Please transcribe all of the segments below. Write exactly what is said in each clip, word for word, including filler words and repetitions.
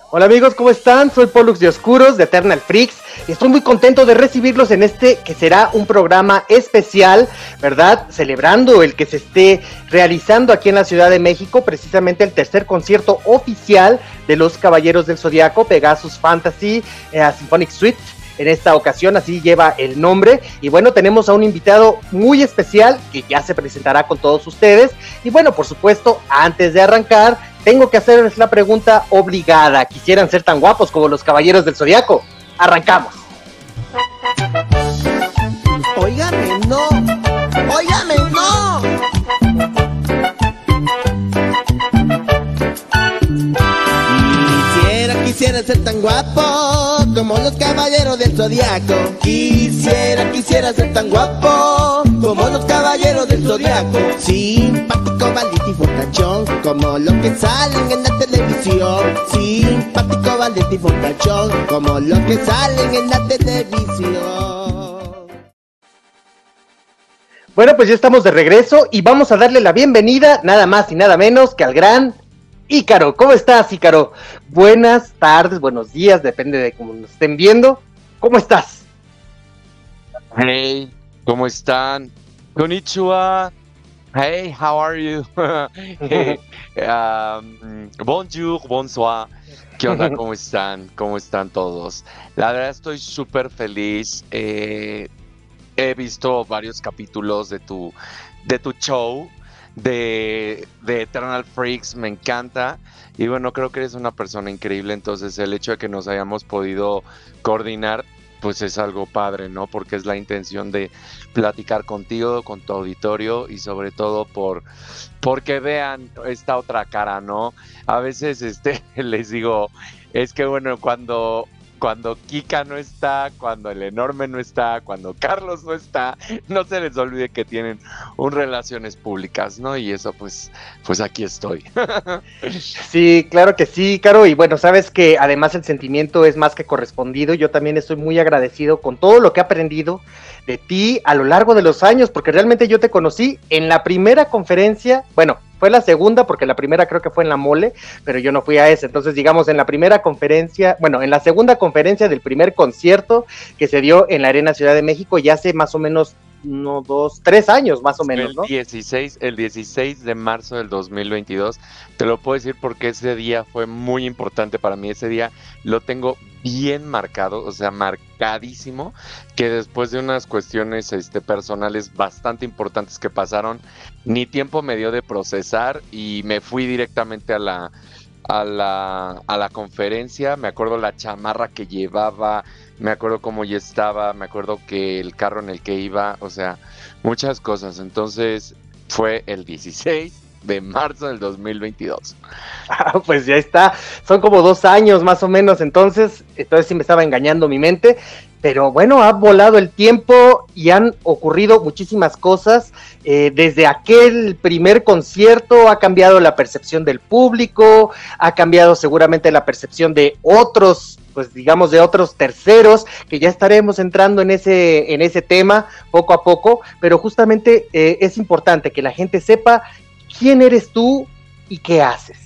Hola amigos, ¿cómo están? Soy Pollux de Oscuros, de Eternal Freaks, y estoy muy contento de recibirlos en este que será un programa especial, ¿verdad? Celebrando el que se esté realizando aquí en la Ciudad de México, precisamente el tercer concierto oficial de los Caballeros del Zodiaco, Pegasus Fantasy eh, Symphonic Suite. En esta ocasión así lleva el nombre, y bueno, tenemos a un invitado muy especial que ya se presentará con todos ustedes. Y bueno, por supuesto, antes de arrancar, tengo que hacerles la pregunta obligada. ¿Quisieran ser tan guapos como los Caballeros del Zodiaco? Arrancamos. Óigame, no, óigame, no. Quisiera, quisiera ser tan guapo como los Caballeros del Zodiaco. Quisiera, quisiera ser tan guapo como los Caballeros del Zodiaco. Simpático, valiente y fortachón, como los que salen en la televisión. Simpático, valiente y fortachón, como los que salen en la televisión. Bueno, pues ya estamos de regreso y vamos a darle la bienvenida, nada más y nada menos que al gran Ícaro. ¿Cómo estás, Ícaro? Buenas tardes, buenos días, depende de cómo nos estén viendo. ¿Cómo estás? Hey, ¿cómo están? Konnichiwa. Hey, how are you? Hey, um, bonjour, bonsoir. ¿Qué onda? ¿Cómo están? ¿Cómo están todos? La verdad estoy súper feliz. Eh, he visto varios capítulos de tu, de tu show. De, de Eternal Freaks, me encanta, y bueno, creo que eres una persona increíble, entonces el hecho de que nos hayamos podido coordinar, pues es algo padre, ¿no? Porque es la intención de platicar contigo, con tu auditorio, y sobre todo por porque vean esta otra cara, ¿no? A veces este les digo, es que bueno, cuando Cuando Kika no está, cuando el enorme no está, cuando Carlos no está, no se les olvide que tienen un relaciones públicas, ¿no? Y eso, pues, pues aquí estoy. Sí, claro que sí, Caro, y bueno, sabes que además el sentimiento es más que correspondido. Yo también estoy muy agradecido con todo lo que he aprendido de ti a lo largo de los años, porque realmente yo te conocí en la primera conferencia, bueno, fue la segunda, porque la primera creo que fue en la Mole, pero yo no fui a esa. Entonces, digamos, en la primera conferencia, bueno, en la segunda conferencia del primer concierto que se dio en la Arena Ciudad de México, ya hace más o menos uno, dos, tres años más o menos, ¿no? El dieciséis, el dieciséis de marzo del dos mil veintidós, te lo puedo decir porque ese día fue muy importante para mí. Ese día lo tengo bien marcado, o sea, marcadísimo, que después de unas cuestiones este, personales bastante importantes que pasaron, ni tiempo me dio de procesar y me fui directamente a la, a la, a la conferencia. Me acuerdo la chamarra que llevaba, me acuerdo cómo ya estaba, me acuerdo que el carro en el que iba, o sea, muchas cosas. Entonces fue el dieciséis de marzo del dos mil veintidós. Ah, pues ya está, son como dos años más o menos, entonces, entonces sí me estaba engañando mi mente, pero bueno, ha volado el tiempo y han ocurrido muchísimas cosas. Eh, desde aquel primer concierto ha cambiado la percepción del público, ha cambiado seguramente la percepción de otros, pues digamos de otros terceros, que ya estaremos entrando en ese, en ese tema poco a poco, pero justamente eh, es importante que la gente sepa quién eres tú y qué haces.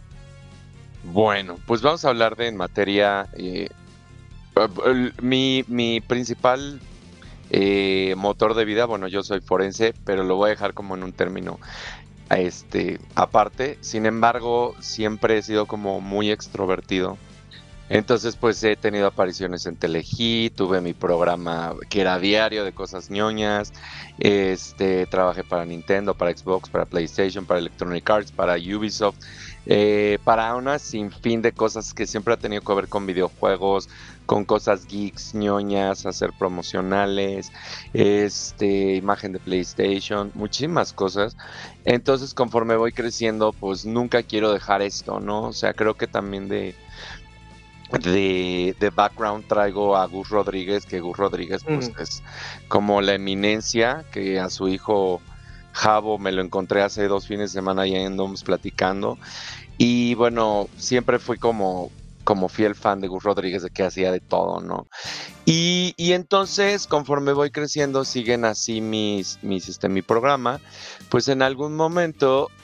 Bueno, pues vamos a hablar de en materia, eh, el- mi, mi principal eh, motor de vida, bueno, yo soy forense, pero lo voy a dejar como en un término este, aparte. Sin embargo, siempre he sido como muy extrovertido. Entonces, pues he tenido apariciones en Telehit, tuve mi programa que era diario de cosas ñoñas, este, trabajé para Nintendo, para Xbox, para PlayStation, para Electronic Arts, para Ubisoft, eh, para una sinfín de cosas que siempre ha tenido que ver con videojuegos, con cosas geeks, ñoñas, hacer promocionales, este, imagen de PlayStation, muchísimas cosas. Entonces, conforme voy creciendo, pues nunca quiero dejar esto, ¿no? O sea, creo que también de de, de background traigo a Gus Rodríguez, que Gus Rodríguez pues Mm. es como la eminencia, que a su hijo Javo me lo encontré hace dos fines de semana y ahí andamos platicando. Y bueno, siempre fui como, como fiel fan de Gus Rodríguez, de que hacía de todo, ¿no? Y, y entonces, conforme voy creciendo, siguen así mis, mis, este, mi programa, pues en algún momento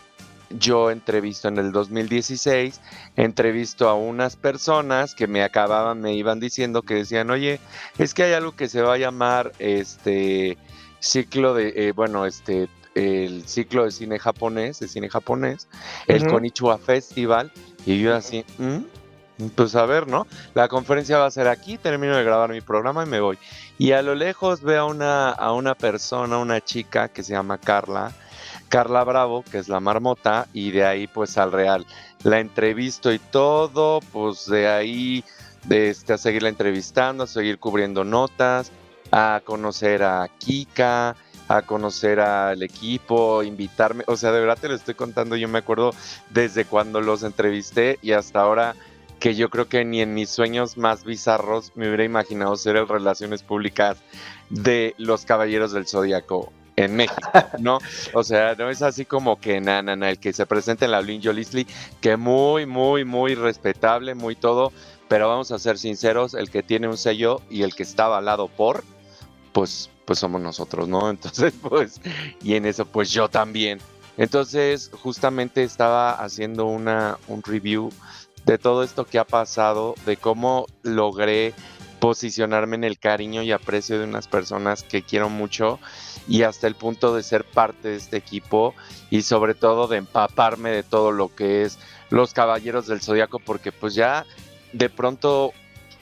yo entrevisto en el dos mil dieciséis, entrevisto a unas personas que me acababan, me iban diciendo que decían, oye, es que hay algo que se va a llamar este ciclo de, eh, bueno, este, el ciclo de cine japonés, de cine japonés, el Ujú. Konichiwa Festival, y yo así, "¿Mm? Pues a ver, ¿no? La conferencia va a ser aquí, termino de grabar mi programa y me voy. Y a lo lejos veo a una, a una persona, una chica que se llama Carla, Carla Bravo, que es la marmota, y de ahí pues al real. La entrevisto y todo, pues de ahí de este, a seguirla entrevistando, a seguir cubriendo notas, a conocer a Kika, a conocer al equipo, invitarme, o sea, de verdad te lo estoy contando, yo me acuerdo desde cuando los entrevisté y hasta ahora que yo creo que ni en mis sueños más bizarros me hubiera imaginado ser el Relaciones Públicas de los Caballeros del Zodíaco en México, ¿no? O sea, no es así como que na, na, na, el que se presente en la Blin Jolisli, que muy, muy, muy respetable, muy todo, pero vamos a ser sinceros, el que tiene un sello y el que está avalado por, pues, pues somos nosotros, ¿no? Entonces, pues, y en eso, pues yo también. Entonces, justamente estaba haciendo una, un review de todo esto que ha pasado, de cómo logré posicionarme en el cariño y aprecio de unas personas que quiero mucho y hasta el punto de ser parte de este equipo y sobre todo de empaparme de todo lo que es los Caballeros del Zodíaco, porque pues ya de pronto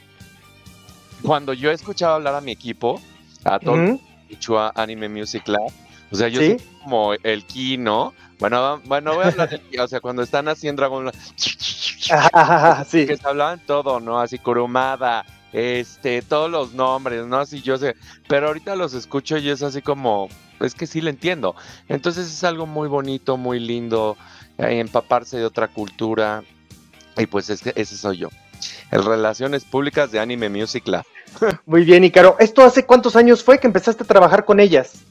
cuando yo he escuchado hablar a mi equipo, a todo Ujú. Konichiwa Anime Music Lab, o sea, yo Sí. soy como el ki, ¿no? Bueno, va- bueno, voy a hablar del ki, o sea, cuando están así en Dragon Ball, Ajá, sí. que se hablaban todo, ¿no? Así Kurumada, este, todos los nombres, ¿no? Así yo sé, pero ahorita los escucho y es así como, es que sí le entiendo. Entonces es algo muy bonito, muy lindo, eh, empaparse de otra cultura, y pues es que ese soy yo. El Relaciones Públicas de Anime Music Lab. Muy bien, Ícaro. ¿Esto hace cuántos años fue que empezaste a trabajar con ellas?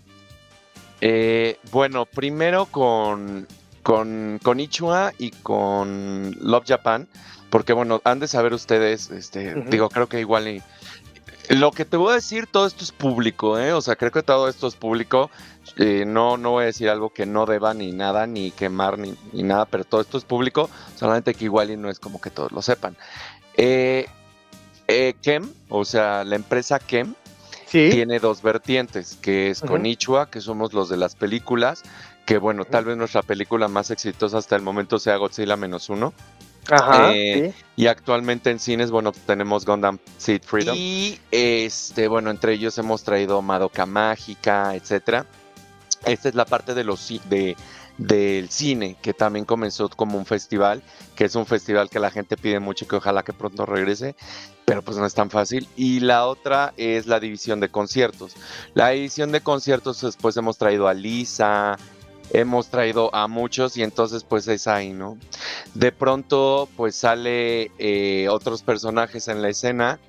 Eh, bueno, primero con, con Konichiwa y con Love Japan, porque bueno, han de saber ustedes, este, Ujú. digo, creo que igual y lo que te voy a decir, todo esto es público, ¿eh? O sea, creo que todo esto es público. Eh, no, no voy a decir algo que no deba ni nada, ni quemar, ni, ni nada, pero todo esto es público, solamente que igual y no es como que todos lo sepan. Eh, eh, Kem, o sea, la empresa Kem, Sí. tiene dos vertientes, que es Ujú. Konichiwa, que somos los de las películas, que bueno, tal vez nuestra película más exitosa hasta el momento sea Godzilla menos uno. Ajá, Eh, sí. y actualmente en cines, bueno, tenemos Gundam Seed Freedom. Y este, bueno, entre ellos hemos traído Madoka Mágica, etcétera. Esta es la parte de los ci- de, del cine, que también comenzó como un festival, que es un festival que la gente pide mucho y que ojalá que pronto regrese, pero pues no es tan fácil. Y la otra es la división de conciertos. La división de conciertos después hemos traído a Lisa, hemos traído a muchos y entonces pues es ahí, ¿no? De pronto pues sale eh, otros personajes en la escena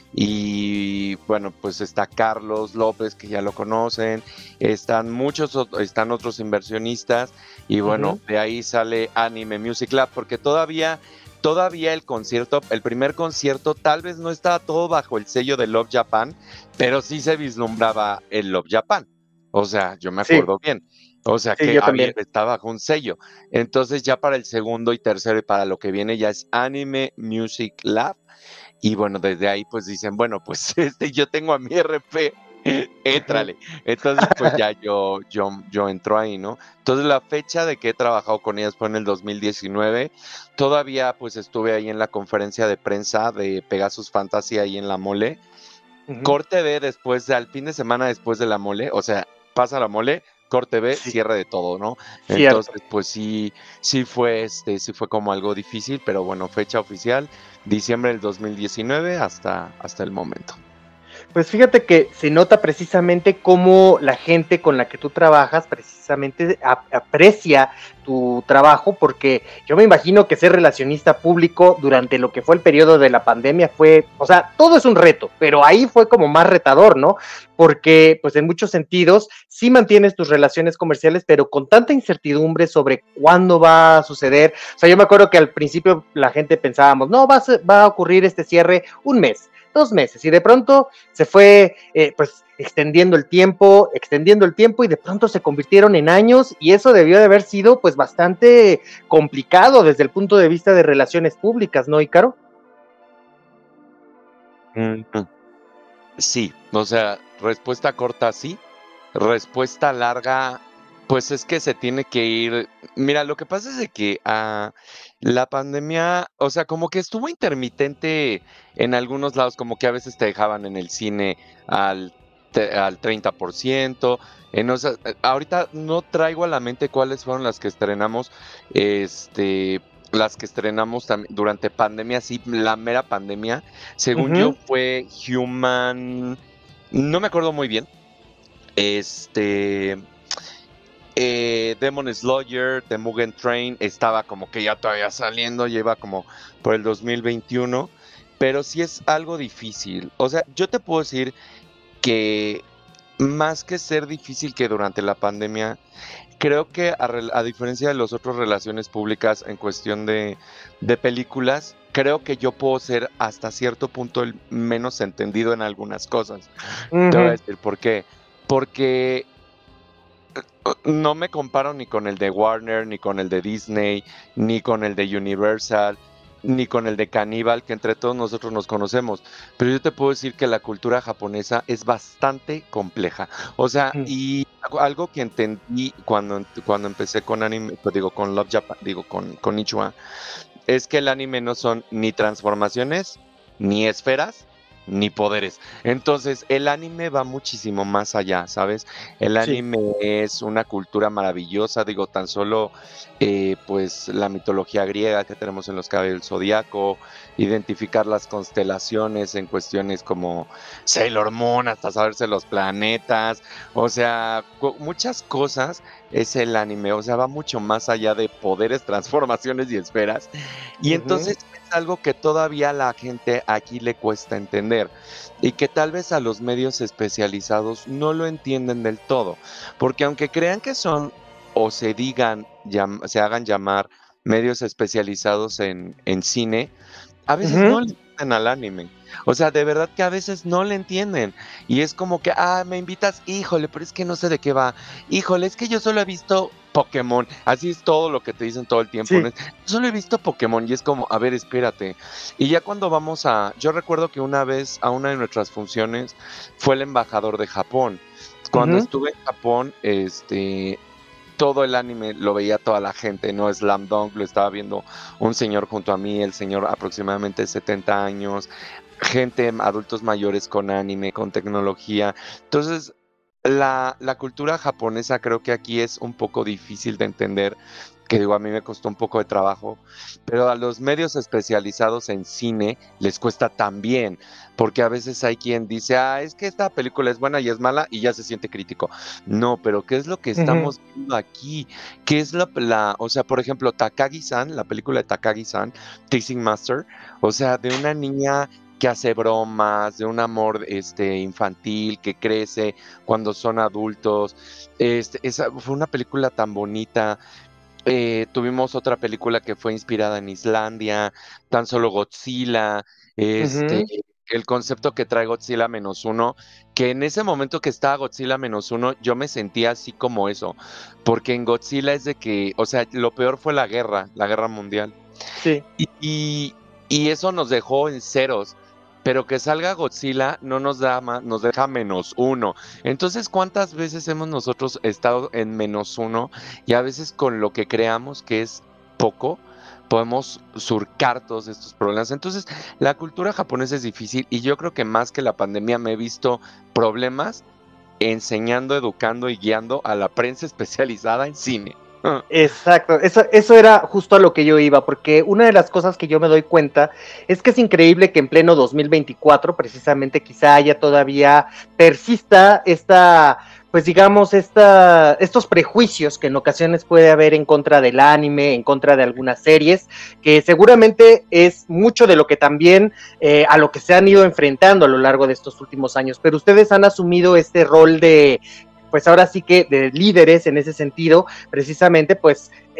y bueno, pues está Carlos López, que ya lo conocen, están muchos, ot- están otros inversionistas y bueno, Ujú. de ahí sale Anime Music Lab, porque todavía, todavía el concierto, el primer concierto tal vez no estaba todo bajo el sello de Love Japan, pero sí se vislumbraba el Love Japan, o sea, yo me Sí, acuerdo bien. O sea sí, que yo había, también. estaba bajo un sello. Entonces ya para el segundo y tercero y para lo que viene ya es Anime Music Lab. Y bueno, desde ahí pues dicen, bueno, pues este, yo tengo a mi R P, Ujú. éntrale. Entonces pues ya yo, yo, yo entro ahí, ¿no? Entonces la fecha de que he trabajado con ellas fue en el dos mil diecinueve. Todavía pues estuve ahí en la conferencia de prensa de Pegasus Fantasy ahí en la Mole. Ujú. Corte B después, de, al fin de semana después de la Mole, o sea, pasa la Mole, corte B, Sí, cierre de todo, ¿no? cierto. Entonces, pues sí, sí fue, este, sí fue como algo difícil, pero bueno, fecha oficial, diciembre del dos mil diecinueve hasta, hasta el momento. Pues fíjate que se nota precisamente cómo la gente con la que tú trabajas precisamente a- aprecia tu trabajo, porque yo me imagino que ser relacionista público durante lo que fue el periodo de la pandemia fue, o sea, todo es un reto, pero ahí fue como más retador, ¿no? Porque pues en muchos sentidos sí mantienes tus relaciones comerciales, pero con tanta incertidumbre sobre cuándo va a suceder. O sea, yo me acuerdo que al principio la gente pensábamos, no, va a, ser- va a ocurrir este cierre un mes. dos meses, y de pronto se fue, eh, pues, extendiendo el tiempo, extendiendo el tiempo, y de pronto se convirtieron en años, y eso debió de haber sido, pues, bastante complicado desde el punto de vista de relaciones públicas, ¿no, Ícaro? Mm, Sí, o sea, respuesta corta sí, respuesta larga, pues es que se tiene que ir. Mira, lo que pasa es de que ah, la pandemia, o sea, como que estuvo intermitente en algunos lados, como que a veces te dejaban en el cine al, te- al treinta por ciento. En, o sea, eh, ahorita no traigo a la mente cuáles fueron las que estrenamos, este, las que estrenamos tam- durante pandemia, sí, la mera pandemia. Según yo Ujú. fue Human, no me acuerdo muy bien. Este, eh, Demon Slayer, The Mugen Train estaba como que ya todavía saliendo, lleva como por el dos mil veintiuno, pero sí es algo difícil. O sea, yo te puedo decir que más que ser difícil que durante la pandemia, creo que a, rel- a diferencia de las otras relaciones públicas en cuestión de, de películas, creo que yo puedo ser hasta cierto punto el menos entendido en algunas cosas. Te voy a Ujú. decir por qué. Porque no me comparo ni con el de Warner, ni con el de Disney, ni con el de Universal, ni con el de Cannibal, que entre todos nosotros nos conocemos. Pero yo te puedo decir que la cultura japonesa es bastante compleja. O sea, Ujú. y algo algo que entendí cuando, cuando empecé con anime, pues digo, con Love Japan, digo, con, con Ichua, es que el anime no son ni transformaciones, ni esferas, ni poderes. Entonces, el anime va muchísimo más allá, ¿sabes? El Sí. anime es una cultura maravillosa, digo, tan solo, eh, pues, la mitología griega que tenemos en los caballeros del zodiaco, identificar las constelaciones en cuestiones como Sailor Moon, hasta saberse los planetas, o sea, cu- muchas cosas es el anime, o sea, va mucho más allá de poderes, transformaciones y esferas. Y Ujú. entonces es algo que todavía a la gente aquí le cuesta entender y que tal vez a los medios especializados no lo entienden del todo, porque aunque crean que son o se digan, llam- se hagan llamar medios especializados en, en cine, a veces Ujú. no le entienden al anime. O sea, de verdad que a veces no le entienden. Y es como que, ah, me invitas, híjole, pero es que no sé de qué va. Híjole, es que yo solo he visto Pokémon. Así es todo lo que te dicen todo el tiempo, ¿no? Sí. Yo solo he visto Pokémon y es como, a ver, espérate. Y ya cuando vamos a, yo recuerdo que una vez a una de nuestras funciones fue el embajador de Japón. Cuando Ujú. estuve en Japón, este, todo el anime lo veía toda la gente, ¿no? Slam Dunk lo estaba viendo un señor junto a mí, el señor aproximadamente setenta años, gente, adultos mayores con anime, con tecnología. Entonces, la, la cultura japonesa creo que aquí es un poco difícil de entender, que digo, a mí me costó un poco de trabajo, pero a los medios especializados en cine les cuesta también, porque a veces hay quien dice, ah, es que esta película es buena y es mala y ya se siente crítico. No, pero ¿qué es lo que Ujú. estamos viendo aquí? ¿Qué es la, la, o sea, por ejemplo, Takagi-san, la película de Takagi-san, Teasing Master, o sea, de una niña que hace bromas, de un amor este, infantil que crece cuando son adultos. Este, esa fue una película tan bonita. Eh, tuvimos otra película que fue inspirada en Islandia, tan solo Godzilla, este, Ujú. el concepto que trae Godzilla menos uno, que en ese momento que estaba Godzilla menos uno, yo me sentía así como eso, porque en Godzilla es de que, o sea, lo peor fue la guerra, la guerra mundial. Sí. Y, y, y eso nos dejó en ceros. Pero que salga Godzilla no nos da más, nos deja menos uno. Entonces, ¿cuántas veces hemos nosotros estado en menos uno? Y a veces con lo que creamos que es poco, podemos surcar todos estos problemas. Entonces, la cultura japonesa es difícil y yo creo que más que la pandemia me he visto problemas enseñando, educando y guiando a la prensa especializada en cine. Exacto, eso, eso era justo a lo que yo iba, porque una de las cosas que yo me doy cuenta es que es increíble que en pleno dos mil veinticuatro, precisamente, quizá haya todavía, persista esta, pues digamos, esta, estos prejuicios que en ocasiones puede haber en contra del anime, en contra de algunas series, que seguramente es mucho de lo que también, eh, a lo que se han ido enfrentando a lo largo de estos últimos años, pero ustedes han asumido este rol de, pues ahora sí que de líderes en ese sentido, precisamente, pues, eh,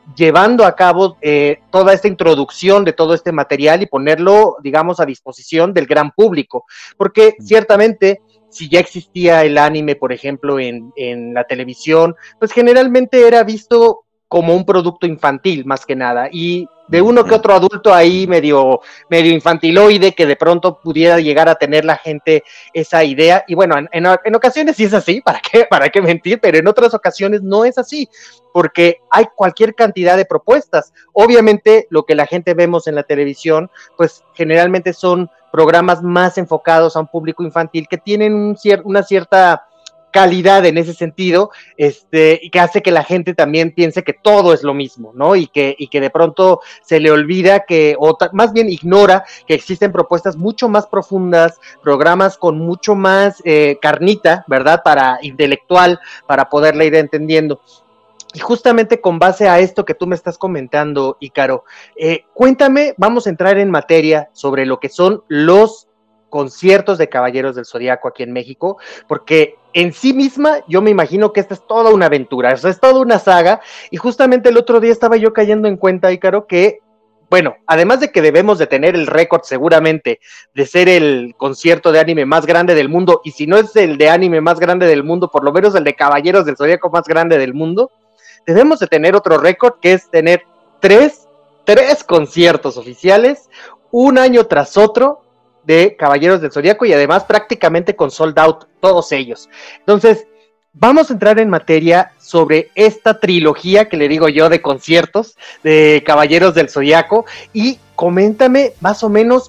llevando a cabo eh, toda esta introducción de todo este material y ponerlo, digamos, a disposición del gran público, porque ciertamente si ya existía el anime, por ejemplo, en, en la televisión, pues generalmente era visto como un producto infantil, más que nada, y de uno que otro adulto ahí medio, medio infantiloide que de pronto pudiera llegar a tener la gente esa idea, y bueno, en, en, en ocasiones sí es así, ¿para qué, para qué mentir? Pero en otras ocasiones no es así, porque hay cualquier cantidad de propuestas. Obviamente lo que la gente vemos en la televisión, pues generalmente son programas más enfocados a un público infantil que tienen un cier- una cierta calidad en ese sentido, este, y que hace que la gente también piense que todo es lo mismo, ¿no? Y que, y que de pronto se le olvida que, o ta- más bien ignora que existen propuestas mucho más profundas, programas con mucho más eh, carnita, ¿verdad? Para intelectual, para poderla ir entendiendo. Y justamente con base a esto que tú me estás comentando, Ícaro, eh, cuéntame, vamos a entrar en materia sobre lo que son los conciertos de Caballeros del Zodiaco aquí en México, porque en sí misma yo me imagino que esta es toda una aventura, o sea, es toda una saga, y justamente el otro día estaba yo cayendo en cuenta, Ícaro, que bueno, además de que debemos de tener el récord seguramente de ser el concierto de anime más grande del mundo, y si no es el de anime más grande del mundo, por lo menos el de Caballeros del Zodiaco más grande del mundo, debemos de tener otro récord que es tener tres, tres conciertos oficiales, un año tras otro, de Caballeros del Zodiaco y además prácticamente con sold out todos ellos. Entonces, vamos a entrar en materia sobre esta trilogía que le digo yo de conciertos de Caballeros del Zodiaco y coméntame más o menos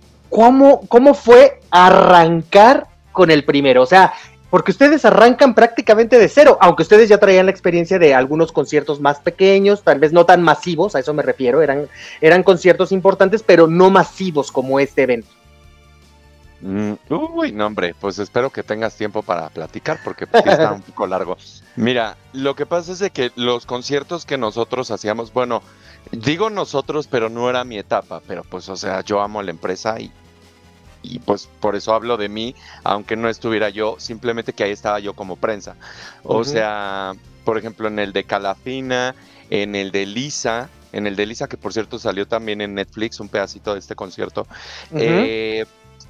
cómo, cómo fue arrancar con el primero, o sea, porque ustedes arrancan prácticamente de cero, aunque ustedes ya traían la experiencia de algunos conciertos más pequeños, tal vez no tan masivos, a eso me refiero, eran, eran conciertos importantes, pero no masivos como este evento. Mm, uy, no, hombre, pues espero que tengas tiempo para platicar porque pues, sí está un poco largo. Mira, lo que pasa es de que los conciertos que nosotros hacíamos, bueno, digo nosotros, pero no era mi etapa, pero pues, o sea, yo amo la empresa y, y pues por eso hablo de mí, aunque no estuviera yo, simplemente que ahí estaba yo como prensa. O Uh-huh. sea, por ejemplo, en el de Calafina, en el de Lisa, en el de Lisa, que por cierto salió también en Netflix un pedacito de este concierto. Uh-huh. Eh,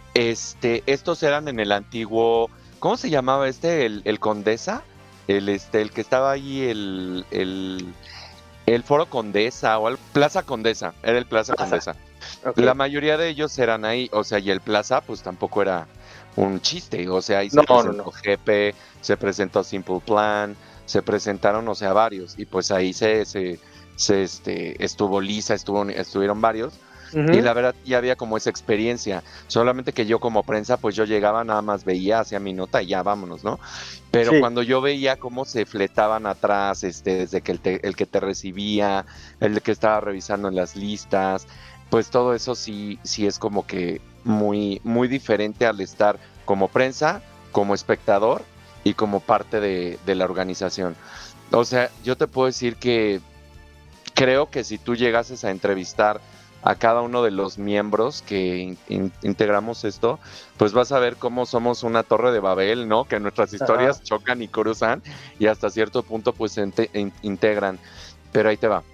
este, estos eran en el antiguo, ¿cómo se llamaba este? El, el Condesa, el este, el que estaba ahí, el, el, el Foro Condesa o el Plaza Condesa, era el Plaza, Plaza. Condesa. Okay. La mayoría de ellos eran ahí, o sea, y el Plaza pues tampoco era un chiste, o sea, ahí se no, presentó no, no. G P, se presentó Simple Plan, se presentaron, o sea, varios, y pues ahí se, se, se este, estuvo Lisa, estuvo, estuvieron varios. Uh-huh. Y la verdad ya había como esa experiencia, solamente que yo como prensa pues yo llegaba, nada más veía, hacía mi nota y ya vámonos, ¿no? Pero sí. Cuando yo veía cómo se fletaban atrás, este, desde que el, te, el que te recibía, el que estaba revisando en las listas, pues todo eso sí, sí es como que muy, muy diferente al estar como prensa, como espectador y como parte de, de la organización. O sea, yo te puedo decir que creo que si tú llegases a entrevistar a cada uno de los miembros que in, in, integramos esto, pues vas a ver cómo somos una torre de Babel, ¿no? Que nuestras historias uh-huh. chocan y cruzan y hasta cierto punto pues se in, integran. Pero ahí te va.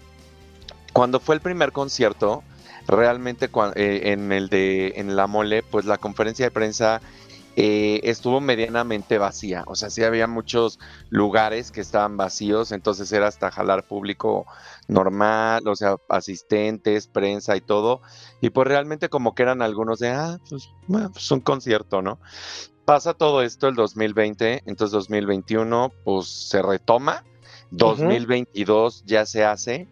Cuando fue el primer concierto, realmente eh, en el de en la Mole, pues la conferencia de prensa eh, estuvo medianamente vacía. O sea, sí había muchos lugares que estaban vacíos, entonces era hasta jalar público normal, o sea, asistentes, prensa y todo, y pues realmente como que eran algunos de, ah, pues, bueno, pues un concierto, ¿no? Pasa todo esto el dos mil veinte, entonces dos mil veintiuno, pues se retoma, dos mil veintidós uh-huh. ya se hace,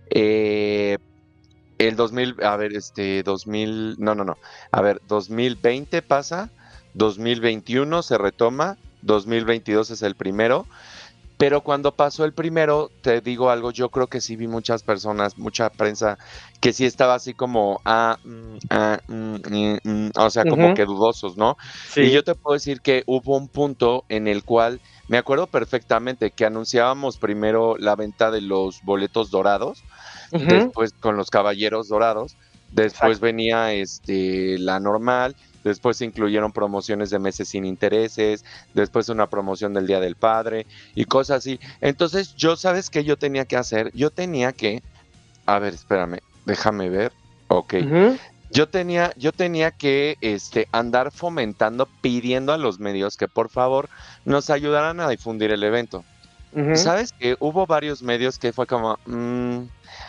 eh, el dos mil, a ver, este, dos mil, no, no, no, a ver, dos mil veinte pasa, dos mil veintiuno se retoma, dos mil veintidós es el primero. Pero cuando pasó el primero, te digo algo, yo creo que sí vi muchas personas, mucha prensa, que sí estaba así como, ah, mm, ah mm, mm, mm, o sea, como uh-huh. que dudosos, ¿no? Sí. Y yo te puedo decir que hubo un punto en el cual, me acuerdo perfectamente que anunciábamos primero la venta de los boletos dorados, uh-huh. después con los caballeros dorados, después Exacto. venía este la normal, después incluyeron promociones de meses sin intereses, después una promoción del Día del Padre y cosas así. Entonces, yo, ¿sabes qué yo tenía que hacer? Yo tenía que, a ver, espérame, déjame ver, ok. Ujú. Yo tenía, yo tenía que este, andar fomentando, pidiendo a los medios que por favor nos ayudaran a difundir el evento. Ujú. ¿Sabes que hubo varios medios que fue como, mm,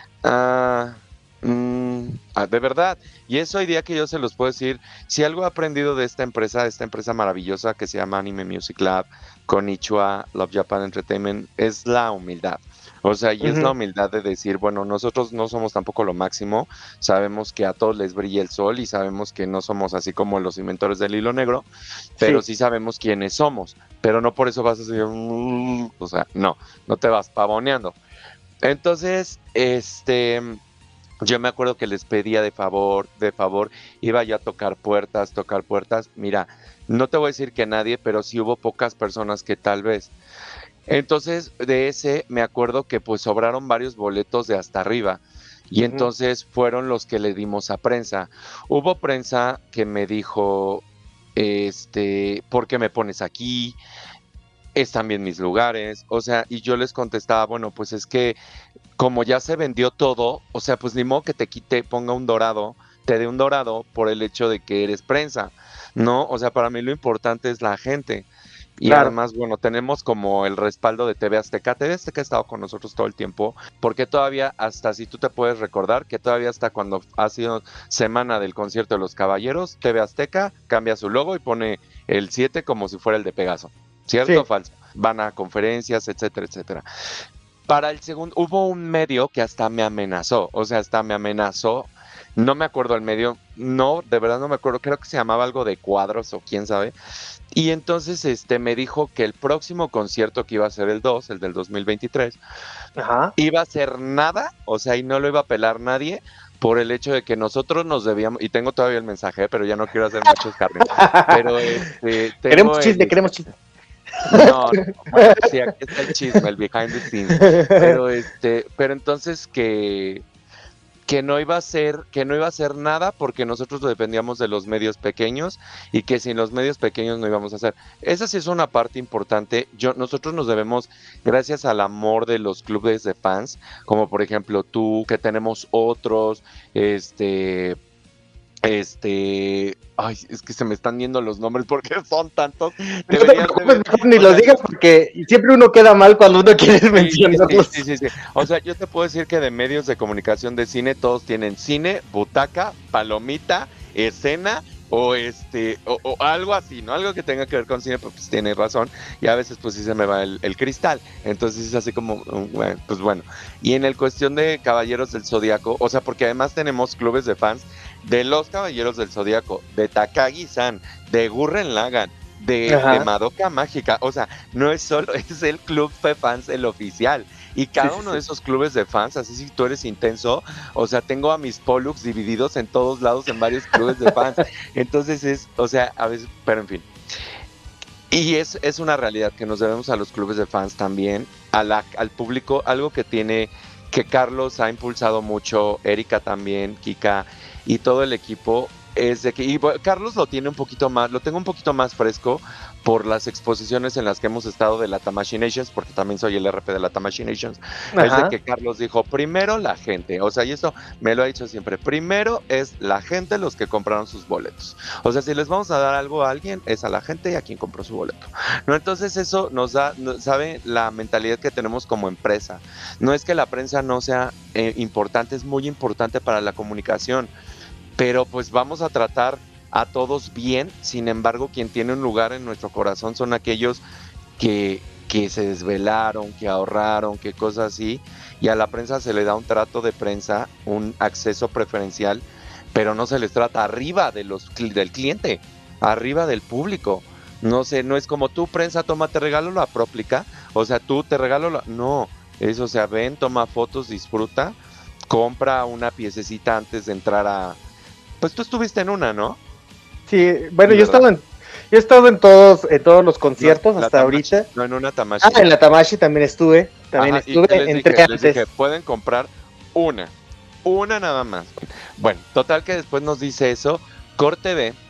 ah, mm, ah, de verdad? Y eso hoy día que yo se los puedo decir, si algo he aprendido de esta empresa, de esta empresa maravillosa que se llama Anime Music Lab, Konichiwa, Love Japan Entertainment, es la humildad. O sea, y es la Ujú. humildad de decir, bueno, nosotros no somos tampoco lo máximo, sabemos que a todos les brilla el sol y sabemos que no somos así como los inventores del hilo negro, pero Sí. sí sabemos quiénes somos, pero no por eso vas a decir, "Mm", o sea, no, no te vas pavoneando. Entonces, este, yo me acuerdo que les pedía de favor, de favor, iba yo a tocar puertas, tocar puertas. Mira, no te voy a decir que nadie, pero sí hubo pocas personas que tal vez. Entonces, de ese me acuerdo que pues sobraron varios boletos de hasta arriba. Y Ujú. entonces fueron los que le dimos a prensa. Hubo prensa que me dijo, este, ¿por qué me pones aquí? Están bien mis lugares. O sea, y yo les contestaba, bueno, pues es que como ya se vendió todo, o sea, pues ni modo que te quite, ponga un dorado, te dé un dorado por el hecho de que eres prensa, ¿no? O sea, para mí lo importante es la gente. Y Claro. además, bueno, tenemos como el respaldo de T V Azteca. T V Azteca ha estado con nosotros todo el tiempo, porque todavía, hasta si tú te puedes recordar, que todavía hasta cuando ha sido semana del concierto de los caballeros, T V Azteca cambia su logo y pone el siete como si fuera el de Pegaso. ¿Cierto o Sí. falso? Van a conferencias, etcétera, etcétera. Para el segundo, hubo un medio que hasta me amenazó, o sea, hasta me amenazó, no me acuerdo el medio, no, de verdad no me acuerdo, creo que se llamaba algo de cuadros o quién sabe, y entonces este me dijo que el próximo concierto que iba a ser el dos, el del dos mil veintitrés, Ajá. iba a ser nada, o sea, y no lo iba a pelar nadie, por el hecho de que nosotros nos debíamos, y tengo todavía el mensaje, pero ya no quiero hacer muchos carnes, pero este, Queremos tengo chisme, el, queremos chisme. no, no, bueno, sí, aquí está el chisme, el behind the scenes. Pero este, pero entonces que, que no iba a ser, que no iba a ser nada porque nosotros dependíamos de los medios pequeños y que sin los medios pequeños no íbamos a hacer. Esa sí es una parte importante. Yo, nosotros nos debemos, gracias al amor de los clubes de fans, como por ejemplo tú, que tenemos otros, este. Este, ay, es que se me están yendo los nombres porque son tantos. No te Deberías de preocupes, ver, mejor ni o los sea, digas porque siempre uno queda mal cuando uno quiere sí, sí, mencionarlos. sí, sí, sí. O sea, yo te puedo decir que de medios de comunicación de cine todos tienen cine, butaca, palomita, escena o este o, o algo así, ¿no? Algo que tenga que ver con cine, pues, pues tiene razón. Y a veces pues sí se me va el, el cristal. Entonces es así como, um, bueno, pues bueno. Y en el cuestión de Caballeros del Zodíaco, o sea, porque además tenemos clubes de fans de los Caballeros del Zodíaco, de Takagi-san, de Gurren Lagann, de, de Ajá. Madoka Mágica. O sea, no es solo, es el club de fans, el oficial. Y Sí, cada sí, uno sí. de esos clubes de fans, así si tú eres intenso, o sea, tengo a mis Pollux divididos en todos lados en varios clubes de fans. Entonces es, o sea, a veces, pero en fin. Y es, es una realidad que nos debemos a los clubes de fans también, a la, al público, algo que tiene, que Carlos ha impulsado mucho, Erika también, Kika y todo el equipo, es de que, y bueno, Carlos lo tiene un poquito más, lo tengo un poquito más fresco por las exposiciones en las que hemos estado de la Tamashii Nations, porque también soy el R P de la Tamashii Nations, es de Ajá. que Carlos dijo, primero la gente, o sea, y eso me lo ha dicho siempre, primero es la gente los que compraron sus boletos, o sea, si les vamos a dar algo a alguien, es a la gente y a quien compró su boleto, ¿no? Entonces eso nos da, no, sabe, la mentalidad que tenemos como empresa, no es que la prensa no sea eh, importante, es muy importante para la comunicación, pero pues vamos a tratar a todos bien, sin embargo, quien tiene un lugar en nuestro corazón son aquellos que, que se desvelaron, que ahorraron, que cosas así, y a la prensa se le da un trato de prensa, un acceso preferencial, pero no se les trata arriba de los, del cliente, arriba del público. No sé, no es como tú, prensa, toma, te regalo la próplica, o sea, tú te regalo la... No, es, o sea, ven, toma fotos, disfruta, compra una piececita antes de entrar a... Pues tú estuviste en una, ¿no? Sí, bueno, Sí, yo he ¿verdad? estado en, yo he estado en todos, en todos los No, conciertos la hasta Tamashi, ahorita. no en una Ah, Tamashi. en la Tamashi también estuve, también Ajá, ¿y qué estuve, les entré dije? Les dije, antes. pueden comprar una, una nada más. Bueno, total que después nos dice eso, Corte B,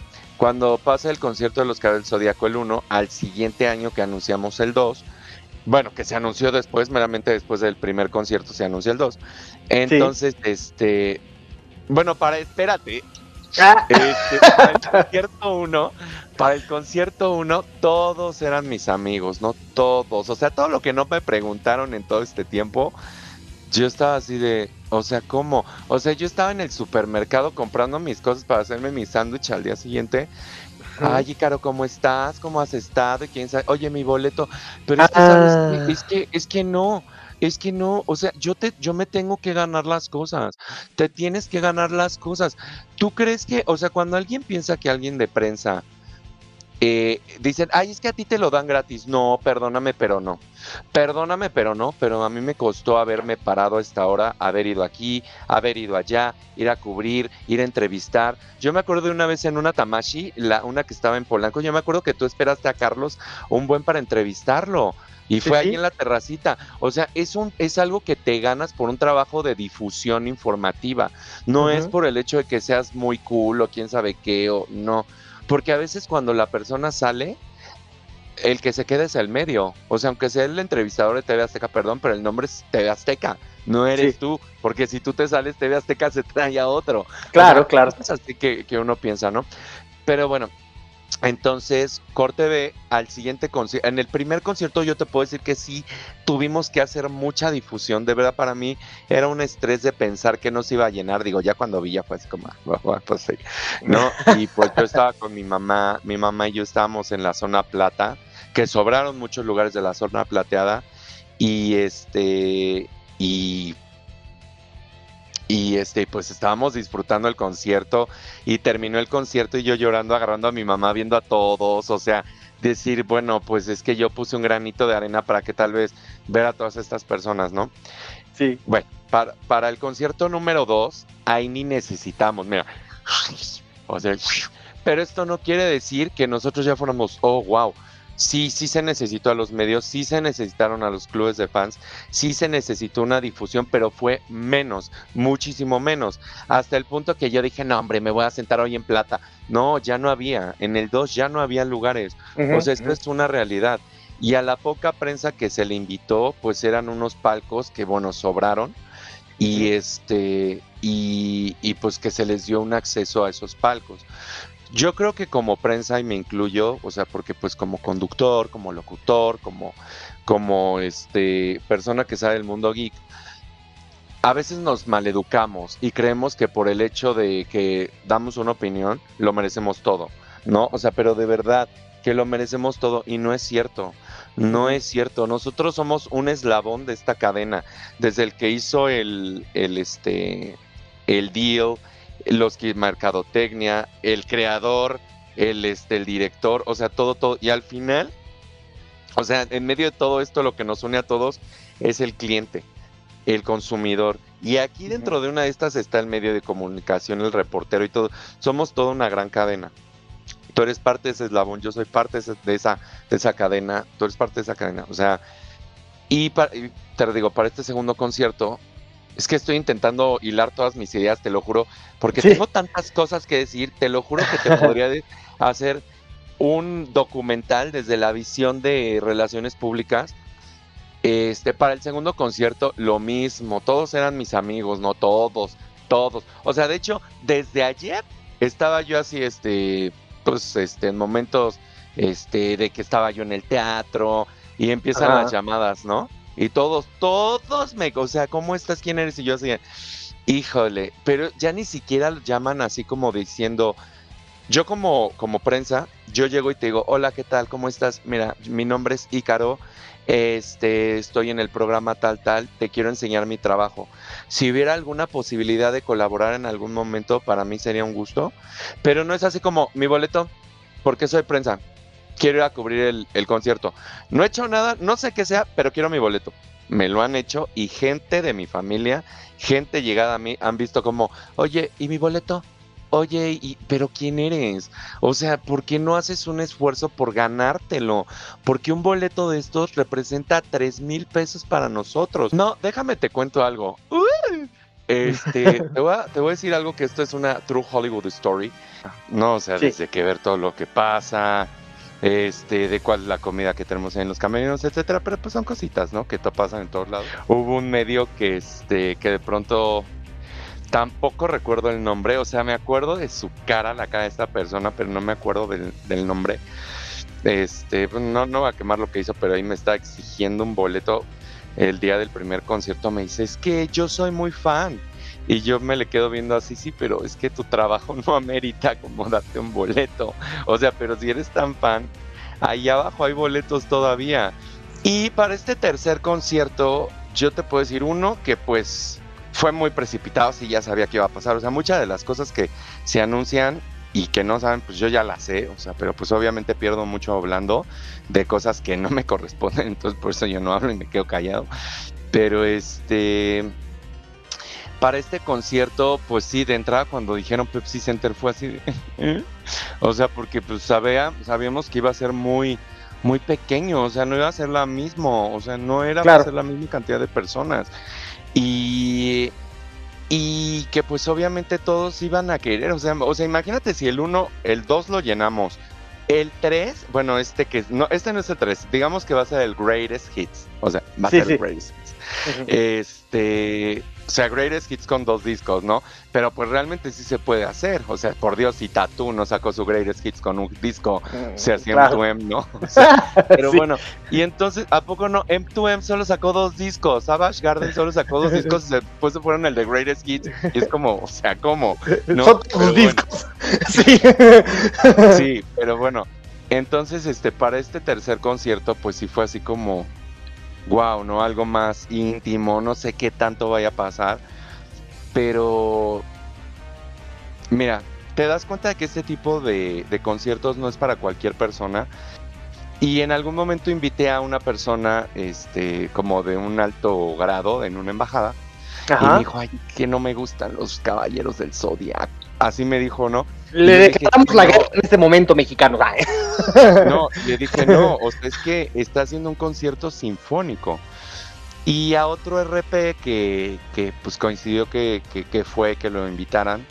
cuando pasa el concierto de los Caballeros del Zodíaco el uno, al siguiente año que anunciamos el dos, bueno, que se anunció después, meramente después del primer concierto se anunció el dos. Entonces, sí. este, bueno, para, espérate, ah. este, para el concierto uno, para el concierto uno, todos eran mis amigos, ¿no? Todos, o sea, todo lo que no me preguntaron en todo este tiempo, yo estaba así de, o sea, ¿cómo? O sea, yo estaba en el supermercado comprando mis cosas para hacerme mi sándwich al día siguiente. Ay, Ícaro, ¿cómo estás? ¿Cómo has estado? ¿Quién sabe? Oye, mi boleto. Pero es que, ¿sabes qué? Es que, es que no, es que no, o sea, yo te, yo me tengo que ganar las cosas. Te tienes que ganar las cosas. ¿Tú crees que, o sea, cuando alguien piensa que alguien de prensa eh, dicen, ay, es que a ti te lo dan gratis? No, perdóname, pero no. Perdóname, pero no, pero a mí me costó haberme parado a esta hora, haber ido aquí, haber ido allá, ir a cubrir, ir a entrevistar. Yo me acuerdo de una vez en una Tamashi, la, una que estaba en Polanco, yo me acuerdo que tú esperaste a Carlos un buen para entrevistarlo. Y fue sí, ahí sí. en la terracita. O sea, es un es algo que te ganas por un trabajo de difusión informativa. No uh-huh. es por el hecho de que seas muy cool o quién sabe qué o no. Porque a veces cuando la persona sale, el que se queda es el medio. O sea, aunque sea el entrevistador de T V Azteca, perdón, pero el nombre es T V Azteca. No eres sí. tú. Porque si tú te sales, T V Azteca se trae a otro. Claro, o sea, claro. Es así que, que uno piensa, ¿no? Pero bueno, entonces, Corte B, al siguiente concierto, en el primer concierto yo te puedo decir que sí, tuvimos que hacer mucha difusión, de verdad para mí era un estrés de pensar que nos iba a llenar, digo, ya cuando vi ya fue así como, pues sí, ¿no? Y pues yo estaba con mi mamá, mi mamá y yo estábamos en la zona plata, que sobraron muchos lugares de la zona plateada, y este, y... Y este, pues estábamos disfrutando el concierto y terminó el concierto y yo llorando, agarrando a mi mamá, viendo a todos, o sea, decir, bueno, pues es que yo puse un granito de arena para que tal vez ver a todas estas personas, ¿no? Sí. Bueno, para, para el concierto número dos, ahí ni necesitamos, mira, o sea, pero esto no quiere decir que nosotros ya fuéramos, oh, wow. Sí, sí se necesitó a los medios, sí se necesitaron a los clubes de fans, sí se necesitó una difusión, pero fue menos, muchísimo menos, hasta el punto que yo dije, no hombre, me voy a sentar hoy en plata. No, ya no había, en el dos ya no había lugares, uh-huh, o sea, esto uh-huh. es una realidad. Y a la poca prensa que se le invitó, pues eran unos palcos que, bueno, sobraron, y uh-huh. este, y, y pues que se les dio un acceso a esos palcos. Yo creo que como prensa, y me incluyo, o sea, porque pues como conductor, como locutor, como, como este, persona que sabe del mundo geek, a veces nos maleducamos y creemos que por el hecho de que damos una opinión, lo merecemos todo, ¿no? O sea, pero de verdad, que lo merecemos todo, y no es cierto, no es cierto. Nosotros somos un eslabón de esta cadena, desde el que hizo el, el, este, el deal, los que mercadotecnia, el creador, el este el director, o sea, todo, todo, y al final, o sea, en medio de todo esto lo que nos une a todos es el cliente, el consumidor, y aquí dentro de una de estas está el medio de comunicación, el reportero y todo, somos toda una gran cadena. Tú eres parte de ese eslabón, yo soy parte de esa, de esa cadena, tú eres parte de esa cadena, o sea, y, para, y te digo, para este segundo concierto, es que estoy intentando hilar todas mis ideas, te lo juro, porque sí. tengo tantas cosas que decir, te lo juro que te podría de- hacer un documental desde la visión de relaciones públicas. Este, para el segundo concierto, lo mismo, todos eran mis amigos, no todos, todos. O sea, de hecho, desde ayer estaba yo así, este, pues, este, en momentos, este, de que estaba yo en el teatro y empiezan Ajá. las llamadas, ¿no? Y todos, todos me, o sea, ¿cómo estás? ¿Quién eres? Y yo así, híjole, pero ya ni siquiera llaman así como diciendo, yo como, como prensa, yo llego y te digo, hola, ¿qué tal? ¿Cómo estás? Mira, mi nombre es Ícaro, este, estoy en el programa tal, tal, te quiero enseñar mi trabajo. Si hubiera alguna posibilidad de colaborar en algún momento, para mí sería un gusto, pero no es así como, mi boleto, porque soy prensa. Quiero ir a cubrir el, el concierto. No he hecho nada, no sé qué sea, pero quiero mi boleto. Me lo han hecho y gente de mi familia, gente llegada a mí, han visto como, oye, ¿y mi boleto? Oye, y, ¿pero quién eres? O sea, ¿por qué no haces un esfuerzo por ganártelo? Porque un boleto de estos representa tres mil pesos para nosotros. No, déjame te cuento algo. Uy, Este, te voy, a, te voy a decir algo que esto es una true Hollywood story, ¿no? O sea, Sí. desde que ver todo lo que pasa, este, de cuál es la comida que tenemos en los camerinos, etcétera, pero pues son cositas, ¿no? Que te pasan en todos lados. Hubo un medio que, este, que de pronto tampoco recuerdo el nombre, o sea, me acuerdo de su cara, la cara de esta persona, pero no me acuerdo del, del nombre. Este, pues, no, no va a quemar lo que hizo, pero ahí me está exigiendo un boleto el día del primer concierto. Me dice, es que yo soy muy fan. Y yo me le quedo viendo así, sí, pero es que tu trabajo no amerita como darte un boleto. O sea, pero si eres tan fan, ahí abajo hay boletos todavía. Y para este tercer concierto, yo te puedo decir uno que pues fue muy precipitado, si ya sabía que iba a pasar. O sea, muchas de las cosas que se anuncian y que no saben, pues yo ya las sé, o sea, pero pues obviamente pierdo mucho hablando de cosas que no me corresponden, entonces por eso yo no hablo y me quedo callado. Pero este, para este concierto, pues sí, de entrada cuando dijeron Pepsi Center fue así de, ¿eh? O sea, porque pues sabía, sabíamos que iba a ser muy, muy pequeño, o sea, no iba a ser la misma, o sea, no era Claro. a ser la misma cantidad de personas. Y Y que pues obviamente todos iban a querer, o sea, o sea, imagínate si el uno, el dos lo llenamos, el tres, bueno, este que no, este no es el tres, digamos que va a ser el Greatest Hits, o sea, va a Sí, ser sí. el Greatest Hits. Ujú. Este, o sea, Greatest Hits con dos discos, ¿no? Pero pues realmente sí se puede hacer, o sea, por Dios, si Tattoo no sacó su Greatest Hits con un disco, o sea, si Claro. M dos M, ¿no? O sea, pero Sí. bueno, y entonces, ¿a poco no? M dos M solo sacó dos discos, Savage Garden solo sacó dos discos, y después se fueron el de Greatest Hits, y es como, o sea, ¿cómo? ¿No? Son Pero tus bueno, discos. Sí. sí, pero bueno, entonces, este, para este tercer concierto, pues sí fue así como, wow, ¿no? Algo más íntimo, no sé qué tanto vaya a pasar, pero mira, te das cuenta de que este tipo de, de conciertos no es para cualquier persona. Y en algún momento invité a una persona, este, como de un alto grado en una embajada, y me Ajá. dijo, ay, que no me gustan los caballeros del Zodiaco. Así me dijo, ¿no? Y Le yo dije, declaramos la no, guerra en este momento, mexicanos. Ay. no, le dije, no, o sea, es que está haciendo un concierto sinfónico. Y a otro R P que, que pues coincidió que, que, que fue que lo invitaran,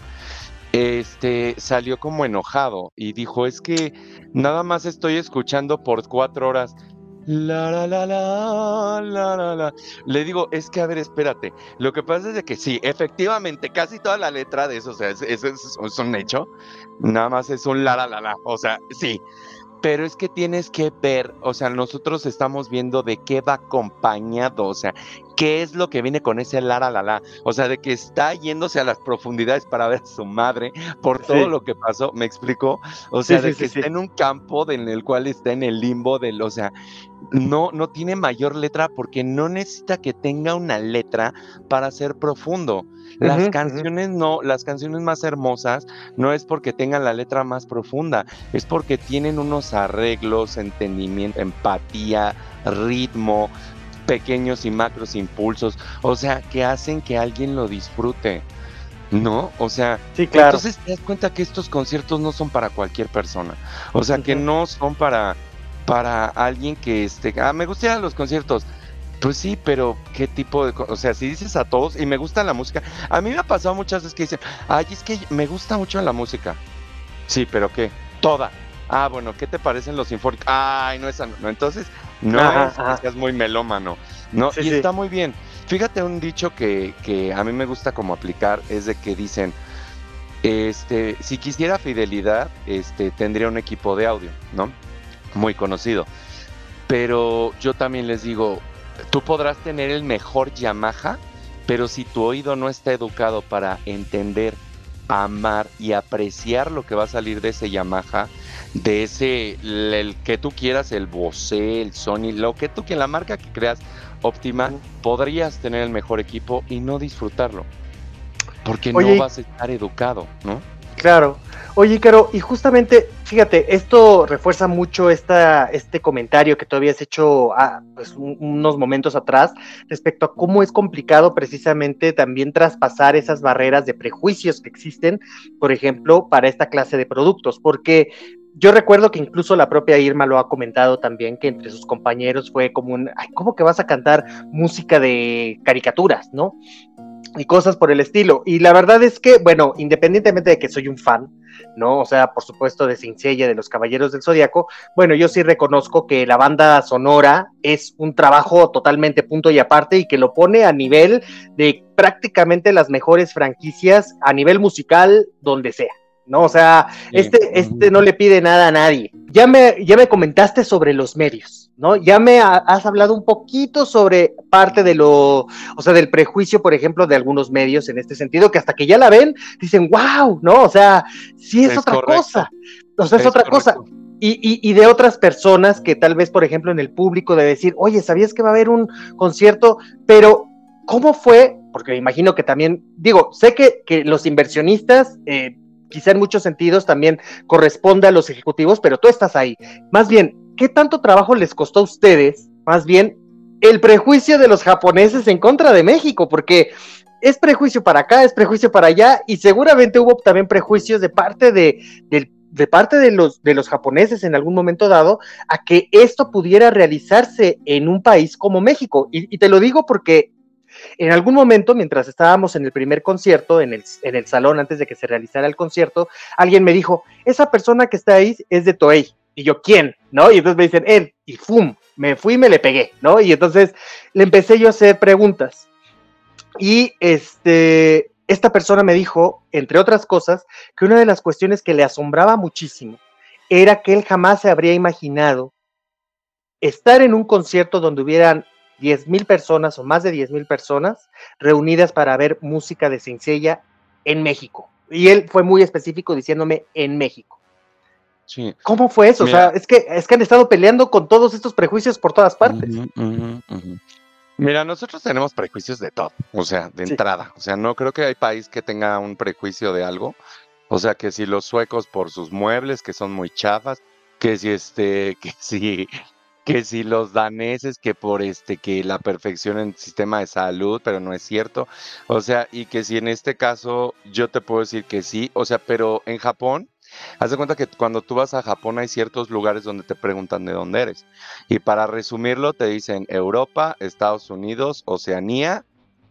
este salió como enojado y dijo, es que nada más estoy escuchando por cuatro horas. La la la la la la la. Le digo, es que a ver, espérate. Lo que pasa es de que sí, efectivamente, casi toda la letra de eso, o sea, es, es, es- es un hecho. Nada más es un la la la la. O sea, sí. Pero es que tienes que ver, o sea, nosotros estamos viendo de qué va acompañado, o sea, qué es lo que viene con ese la la la la, o sea, de que está yéndose a las profundidades para ver a su madre por todo Sí. lo que pasó, ¿me explico? O Sí, sea, sí, de sí, que sí. está en un campo de- en el cual está en el limbo del, o sea, no, no tiene mayor letra porque no necesita que tenga una letra para ser profundo. Las Ujú, ujú. canciones no, las canciones más hermosas no es porque tengan la letra más profunda, es porque tienen unos arreglos, entendimiento, empatía, ritmo, pequeños y macros impulsos, o sea, que hacen que alguien lo disfrute, ¿no? O sea, Sí, claro. entonces te das cuenta que estos conciertos no son para cualquier persona, o sea, que Ujú. no son para, para alguien que, este, ah, me gustan los conciertos. Pues sí, pero ¿qué tipo de...? co- O sea, si dices a todos, y me gusta la música, a mí me ha pasado muchas veces que dicen, ay, es que me gusta mucho la música. Sí, pero ¿qué? Toda. Ah, bueno, ¿qué te parecen los sinfónicos? Ay, no, esa no. no. Entonces, no Ajá, es que ajá. seas muy melómano, ¿no? Sí, Y sí. está muy bien. Fíjate, un dicho que, que a mí me gusta como aplicar es de que dicen, este, si quisiera fidelidad, este, tendría un equipo de audio, ¿no? Muy conocido. Pero yo también les digo, tú podrás tener el mejor Yamaha, pero si tu oído no está educado para entender, amar y apreciar lo que va a salir de ese Yamaha, de ese, el, el que tú quieras, el Bose, el Sony, lo que tú quieras, la marca que creas óptima, Ujú. podrías tener el mejor equipo y no disfrutarlo, porque Oye, no y- vas a estar educado, ¿no? Claro. Oye, Caro, y justamente, fíjate, esto refuerza mucho esta, este comentario que tú habías hecho ah, pues, un- unos momentos atrás respecto a cómo es complicado precisamente también traspasar esas barreras de prejuicios que existen, por ejemplo, para esta clase de productos, porque yo recuerdo que incluso la propia Irma lo ha comentado también, que entre sus compañeros fue como un, ay, ¿cómo que vas a cantar música de caricaturas, no? y cosas por el estilo. Y la verdad es que, bueno, independientemente de que soy un fan, ¿no? O sea, por supuesto, de Saint Seiya, de los Caballeros del Zodiaco, bueno, yo sí reconozco que la banda sonora es un trabajo totalmente punto y aparte y que lo pone a nivel de prácticamente las mejores franquicias a nivel musical donde sea, ¿no? O sea, sí. este, este no le pide nada a nadie. Ya me, ya me comentaste sobre los medios, ¿no? Ya me ha, has hablado un poquito sobre parte de lo, o sea, del prejuicio, por ejemplo, de algunos medios en este sentido, que hasta que ya la ven, dicen, wow, ¿no? O sea, sí es, es otra correcto. cosa, o sea, es, es otra correcto. cosa. Y, y, y de otras personas que tal vez, por ejemplo, en el público de decir, oye, ¿sabías que va a haber un concierto? Pero, ¿cómo fue? Porque me imagino que también, digo, sé que, que los inversionistas, eh, quizá en muchos sentidos también corresponde a los ejecutivos, pero tú estás ahí. Más bien, ¿qué tanto trabajo les costó a ustedes, más bien, el prejuicio de los japoneses en contra de México? Porque es prejuicio para acá, es prejuicio para allá, y seguramente hubo también prejuicios de parte de, de, de parte de los, de los japoneses en algún momento dado, a que esto pudiera realizarse en un país como México. Y, y te lo digo porque en algún momento, mientras estábamos en el primer concierto, en el, en el salón, antes de que se realizara el concierto, alguien me dijo, esa persona que está ahí es de Toei. Y yo, ¿quién? ¿No? Y entonces me dicen, él, y ¡fum! Me fui y me le pegué, ¿no? Y entonces le empecé yo a hacer preguntas. Y este, esta persona me dijo, entre otras cosas, que una de las cuestiones que le asombraba muchísimo era que él jamás se habría imaginado estar en un concierto donde hubieran diez mil personas o más de diez mil personas reunidas para ver música de Saint Seiya en México. Y él fue muy específico diciéndome en México. Sí. ¿Cómo fue eso? Mira, o sea, es que, es que han estado peleando con todos estos prejuicios por todas partes. Uh-huh, uh-huh, uh-huh. Mira, nosotros tenemos prejuicios de todo, o sea, de sí. entrada. O sea, no creo que hay país que tenga un prejuicio de algo. O sea, que si los suecos por sus muebles, que son muy chafas, que si este, que si... que si los daneses que por este que la perfección en el sistema de salud, pero no es cierto, o sea, y que si en este caso yo te puedo decir que sí, o sea, pero en Japón, haz de cuenta que cuando tú vas a Japón hay ciertos lugares donde te preguntan de dónde eres, y para resumirlo te dicen Europa, Estados Unidos, Oceanía,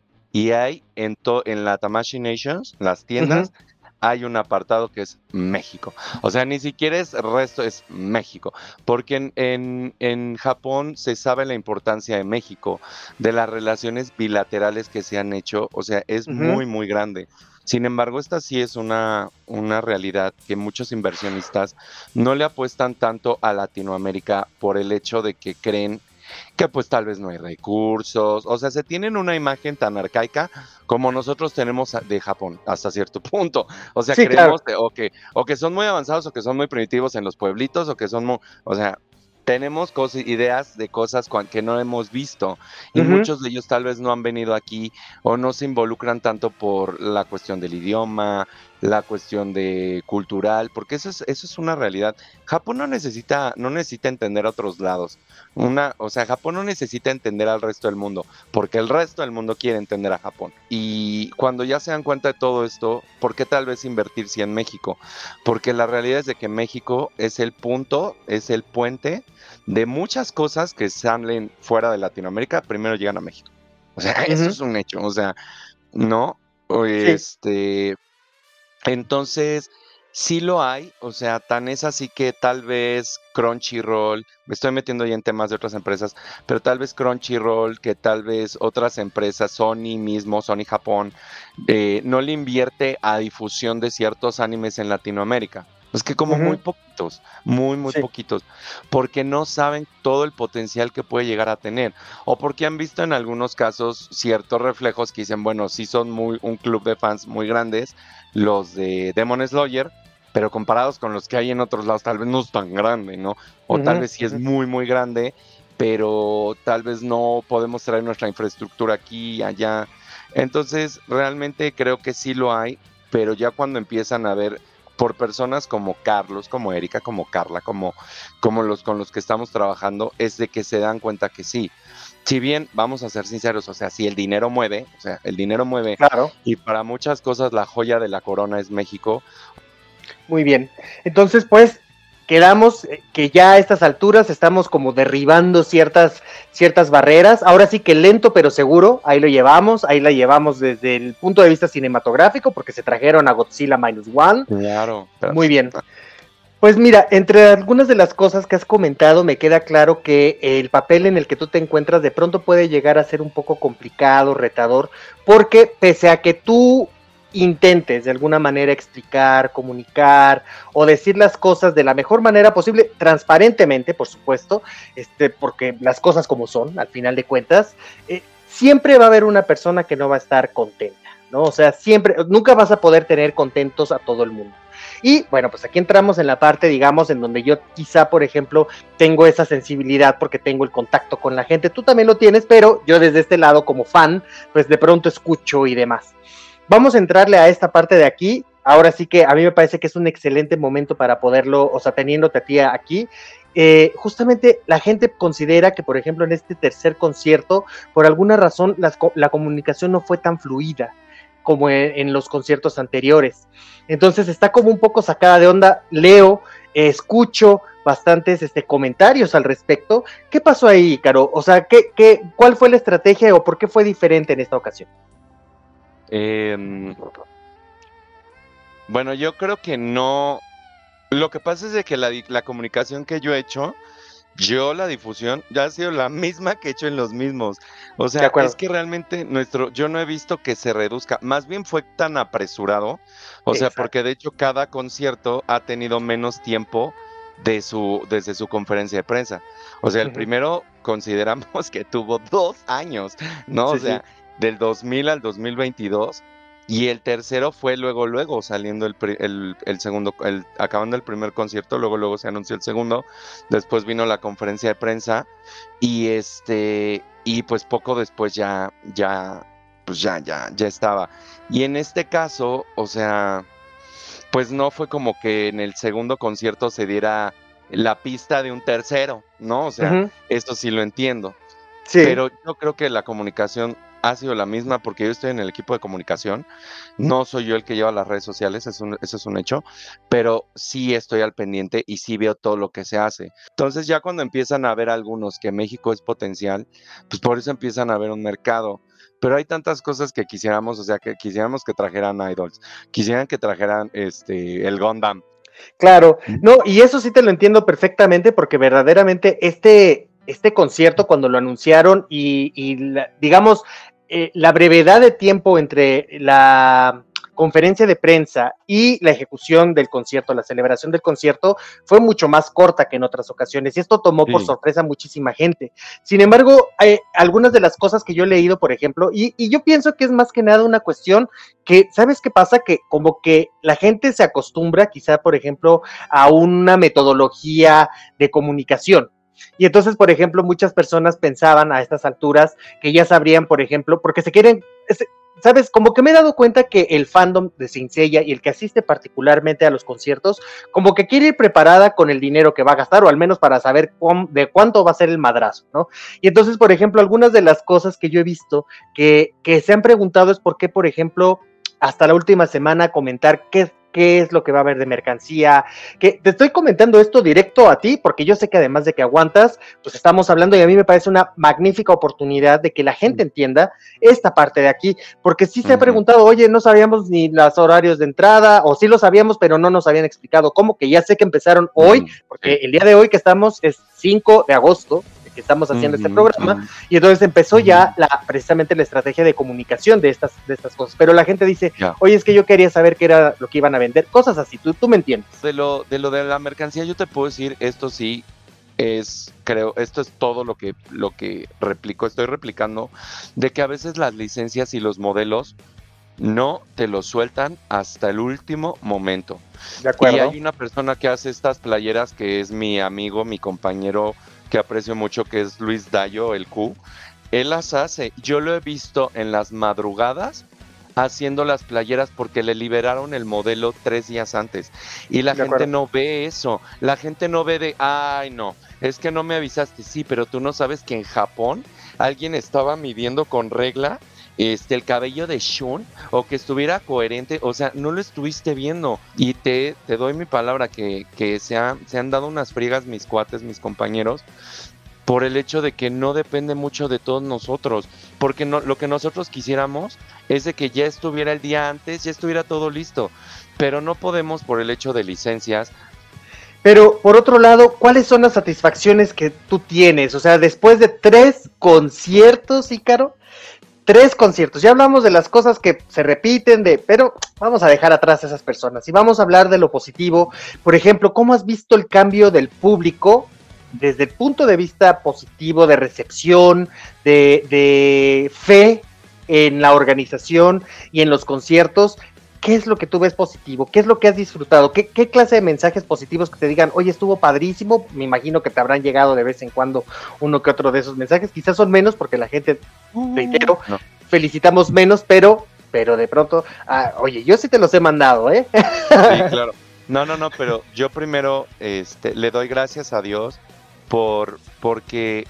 y hay en, to, en la Tamashii Nations, las tiendas, uh-huh. hay un apartado que es México. O sea, ni siquiera es resto, es México. Porque en, en, en Japón se sabe la importancia de México, de las relaciones bilaterales que se han hecho. O sea, es uh-huh. muy, muy grande. Sin embargo, esta sí es una, una realidad que muchos inversionistas no le apuestan tanto a Latinoamérica por el hecho de que creen que pues tal vez no hay recursos, o sea, se tienen una imagen tan arcaica como nosotros tenemos de Japón hasta cierto punto, o sea, sí, creemos claro. que, o, que, o que son muy avanzados o que son muy primitivos en los pueblitos o que son muy, o sea, tenemos cosas, ideas de cosas que no hemos visto y uh-huh. muchos de ellos tal vez no han venido aquí o no se involucran tanto por la cuestión del idioma, la cuestión de cultural, porque eso es, eso es una realidad. Japón no necesita, no necesita entender a otros lados. Una, o sea, Japón no necesita entender al resto del mundo, porque el resto del mundo quiere entender a Japón. Y cuando ya se dan cuenta de todo esto, ¿por qué tal vez invertir si en México? Porque la realidad es de que México es el punto, es el puente de muchas cosas que salen fuera de Latinoamérica, primero llegan a México. O sea, uh-huh. eso es un hecho. O sea, no, este... Sí. Entonces, sí lo hay, o sea, tan es así que tal vez Crunchyroll, me estoy metiendo ya en temas de otras empresas, pero tal vez Crunchyroll, que tal vez otras empresas, Sony mismo, Sony Japón, eh, no le invierte a difusión de ciertos animes en Latinoamérica. Es que como uh-huh. muy poquitos, muy, muy sí. poquitos, porque no saben todo el potencial que puede llegar a tener, o porque han visto en algunos casos ciertos reflejos que dicen, bueno, sí son muy un club de fans muy grandes, los de Demon Slayer, pero comparados con los que hay en otros lados, tal vez no es tan grande, ¿no? O uh-huh. tal vez sí es muy, muy grande, pero tal vez no podemos traer nuestra infraestructura aquí y allá. Entonces, realmente creo que sí lo hay, pero ya cuando empiezan a ver por personas como Carlos, como Erika, como Carla, como, como los con los que estamos trabajando, es de que se dan cuenta que sí. Si bien, vamos a ser sinceros, o sea, si el dinero mueve, o sea, el dinero mueve, claro. y para muchas cosas la joya de la corona es México. Muy bien. Entonces, pues, quedamos que ya a estas alturas estamos como derribando ciertas, ciertas barreras, ahora sí que lento pero seguro, ahí lo llevamos, ahí la llevamos desde el punto de vista cinematográfico, porque se trajeron a Godzilla Minus One. Claro. Muy bien. Pues mira, entre algunas de las cosas que has comentado, me queda claro que el papel en el que tú te encuentras de pronto puede llegar a ser un poco complicado, retador, porque pese a que tú intentes de alguna manera explicar, comunicar o decir las cosas de la mejor manera posible, transparentemente, por supuesto, este, porque las cosas como son, al final de cuentas, eh, siempre va a haber una persona que no va a estar contenta, ¿no? O sea, siempre, nunca vas a poder tener contentos a todo el mundo. Y bueno, pues aquí entramos en la parte, digamos, en donde yo quizá, por ejemplo, tengo esa sensibilidad porque tengo el contacto con la gente, tú también lo tienes, pero yo desde este lado como fan, pues de pronto escucho y demás. Vamos a entrarle a esta parte de aquí. Ahora sí que a mí me parece que es un excelente momento para poderlo, o sea, teniéndote a ti aquí. Eh, justamente la gente considera que, por ejemplo, en este tercer concierto, por alguna razón, las, la comunicación no fue tan fluida como en, en los conciertos anteriores. Entonces está como un poco sacada de onda. Leo, eh, escucho bastantes este, comentarios al respecto. ¿Qué pasó ahí, Caro? O sea, ¿qué, qué, ¿cuál fue la estrategia o por qué fue diferente en esta ocasión? Eh, bueno, yo creo que no. Lo que pasa es de que la, la comunicación que yo he hecho, yo la difusión ya ha sido la misma que he hecho en los mismos. O sea, es que realmente nuestro, yo no he visto que se reduzca. Más bien fue tan apresurado. O sea, Exacto. porque de hecho cada concierto ha tenido menos tiempo de su, desde su conferencia de prensa. O sea, el uh-huh. primero consideramos que tuvo dos años, ¿no? Sí, o sea, sí. del dos mil al dos mil veintidós. Y el tercero fue luego, luego saliendo el, el, el segundo, el, acabando el primer concierto, luego, luego se anunció el segundo, después vino la conferencia de prensa y este, y pues poco después ya, ya, pues ya, ya, ya estaba. Y en este caso, o sea, pues no fue como que en el segundo concierto se diera la pista de un tercero, ¿no? O sea, uh-huh. esto sí lo entiendo. Sí. Pero yo creo que la comunicación ha sido la misma porque yo estoy en el equipo de comunicación, no soy yo el que lleva las redes sociales, es un, eso es un hecho, pero sí estoy al pendiente y sí veo todo lo que se hace. Entonces ya cuando empiezan a ver algunos que México es potencial, pues por eso empiezan a ver un mercado. Pero hay tantas cosas que quisiéramos, o sea, que quisiéramos que trajeran idols, quisieran que trajeran este el Gundam. Claro, no, y eso sí te lo entiendo perfectamente porque verdaderamente este... este concierto cuando lo anunciaron y, y la, digamos, eh, la brevedad de tiempo entre la conferencia de prensa y la ejecución del concierto, la celebración del concierto, fue mucho más corta que en otras ocasiones y esto tomó sí. por sorpresa a muchísima gente. Sin embargo, eh, algunas de las cosas que yo he leído, por ejemplo, y, y yo pienso que es más que nada una cuestión que, ¿sabes qué pasa? Que como que la gente se acostumbra quizá, por ejemplo, a una metodología de comunicación. Y entonces, por ejemplo, muchas personas pensaban a estas alturas que ya sabrían, por ejemplo, porque se quieren, ¿sabes? Como que me he dado cuenta que el fandom de Saint Seiya y el que asiste particularmente a los conciertos, como que quiere ir preparada con el dinero que va a gastar, o al menos para saber cuán, de cuánto va a ser el madrazo, ¿no? Y entonces, por ejemplo, algunas de las cosas que yo he visto que, que se han preguntado es por qué, por ejemplo, hasta la última semana comentar qué qué es lo que va a haber de mercancía, que te estoy comentando esto directo a ti, porque yo sé que además de que aguantas, pues estamos hablando y a mí me parece una magnífica oportunidad de que la gente entienda esta parte de aquí, porque sí se uh-huh. ha preguntado, oye, no sabíamos ni los horarios de entrada, o sí lo sabíamos, pero no nos habían explicado cómo, que ya sé que empezaron hoy, porque el día de hoy que estamos es cinco de agosto, que estamos haciendo uh-huh, este programa, uh-huh. y entonces empezó uh-huh. ya la, precisamente la estrategia de comunicación de estas, de estas cosas, pero la gente dice, yeah. oye, es que yo quería saber qué era lo que iban a vender, cosas así, tú, tú me entiendes. De lo, de lo de la mercancía yo te puedo decir, esto sí es, creo, esto es todo lo que, lo que replico, estoy replicando, de que a veces las licencias y los modelos no te lo sueltan hasta el último momento. De acuerdo. Y hay una persona que hace estas playeras que es mi amigo, mi compañero, que aprecio mucho, que es Luis Dayo, el Q. Él las hace. Yo lo he visto en las madrugadas haciendo las playeras porque le liberaron el modelo tres días antes. Y la de gente acuerdo. No ve eso. La gente no ve de, ay, no, es que no me avisaste. Sí, pero tú no sabes que en Japón alguien estaba midiendo con regla este, el cabello de Shun, o que estuviera coherente, o sea, no lo estuviste viendo. Y te, te doy mi palabra que, que se, ha, se han dado unas friegas mis cuates, mis compañeros, por el hecho de que no depende mucho de todos nosotros, porque no, lo que nosotros quisiéramos es de que ya estuviera el día antes, ya estuviera todo listo, pero no podemos por el hecho de licencias. Pero, por otro lado, ¿cuáles son las satisfacciones que tú tienes? O sea, después de tres conciertos, Ícaro, tres conciertos, ya hablamos de las cosas que se repiten, de, pero vamos a dejar atrás a esas personas y vamos a hablar de lo positivo. Por ejemplo, ¿cómo has visto el cambio del público desde el punto de vista positivo, de recepción, de, de fe en la organización y en los conciertos? ¿Qué es lo que tú ves positivo? ¿Qué es lo que has disfrutado? ¿Qué, qué clase de mensajes positivos que te digan, oye, estuvo padrísimo? Me imagino que te habrán llegado de vez en cuando uno que otro de esos mensajes. Quizás son menos porque la gente, reitero, no. felicitamos menos, pero, pero de pronto, ah, oye, yo sí te los he mandado, ¿eh? Sí, claro. No, no, no, pero yo primero este, le doy gracias a Dios por porque...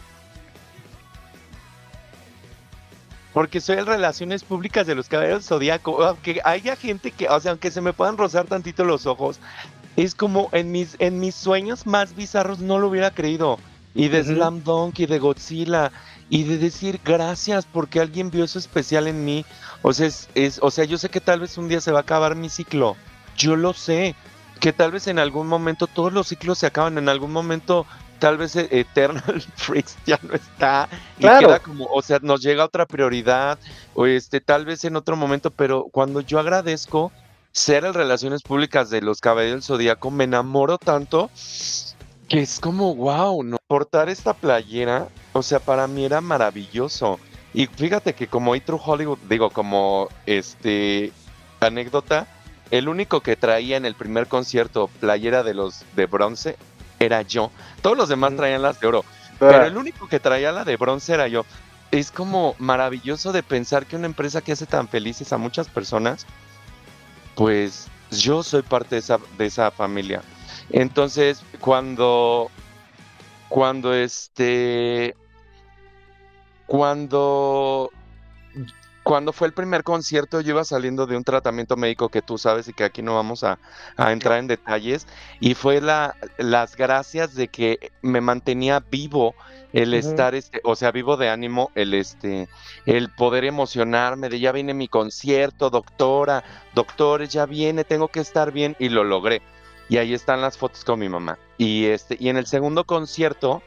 Porque soy el Relaciones Públicas de los Caballeros Zodíaco. Aunque haya gente que, o sea, aunque se me puedan rozar tantito los ojos, es como en mis, en mis sueños más bizarros no lo hubiera creído. Y de uh-huh. Slam Dunk y de Godzilla. Y de decir gracias porque alguien vio eso especial en mí. O sea, es, es, o sea, yo sé que tal vez un día se va a acabar mi ciclo. Yo lo sé. Que tal vez en algún momento todos los ciclos se acaban. En algún momento... tal vez Eternal Freaks ya no está y claro. queda como, o sea, nos llega otra prioridad, o este, tal vez en otro momento, pero cuando yo agradezco ser el Relaciones Públicas de los Caballeros del Zodíaco, me enamoro tanto que es como, wow, ¿no? Portar esta playera, o sea, para mí era maravilloso. Y fíjate que como A True Hollywood, digo, como este anécdota, el único que traía en el primer concierto playera de los de bronce era yo. Todos los demás traían las de oro, pero el único que traía la de bronce era yo. Es como maravilloso de pensar que una empresa que hace tan felices a muchas personas, pues yo soy parte de esa, de esa familia. Entonces, cuando cuando este cuando Cuando fue el primer concierto, yo iba saliendo de un tratamiento médico que tú sabes y que aquí no vamos a, a entrar en detalles, y fue la, las gracias de que me mantenía vivo el uh-huh. estar, este, o sea, vivo de ánimo, el este, el poder emocionarme de ya viene mi concierto, doctora, doctores, ya viene, tengo que estar bien, y lo logré. Y ahí están las fotos con mi mamá. Y este, y en el segundo concierto,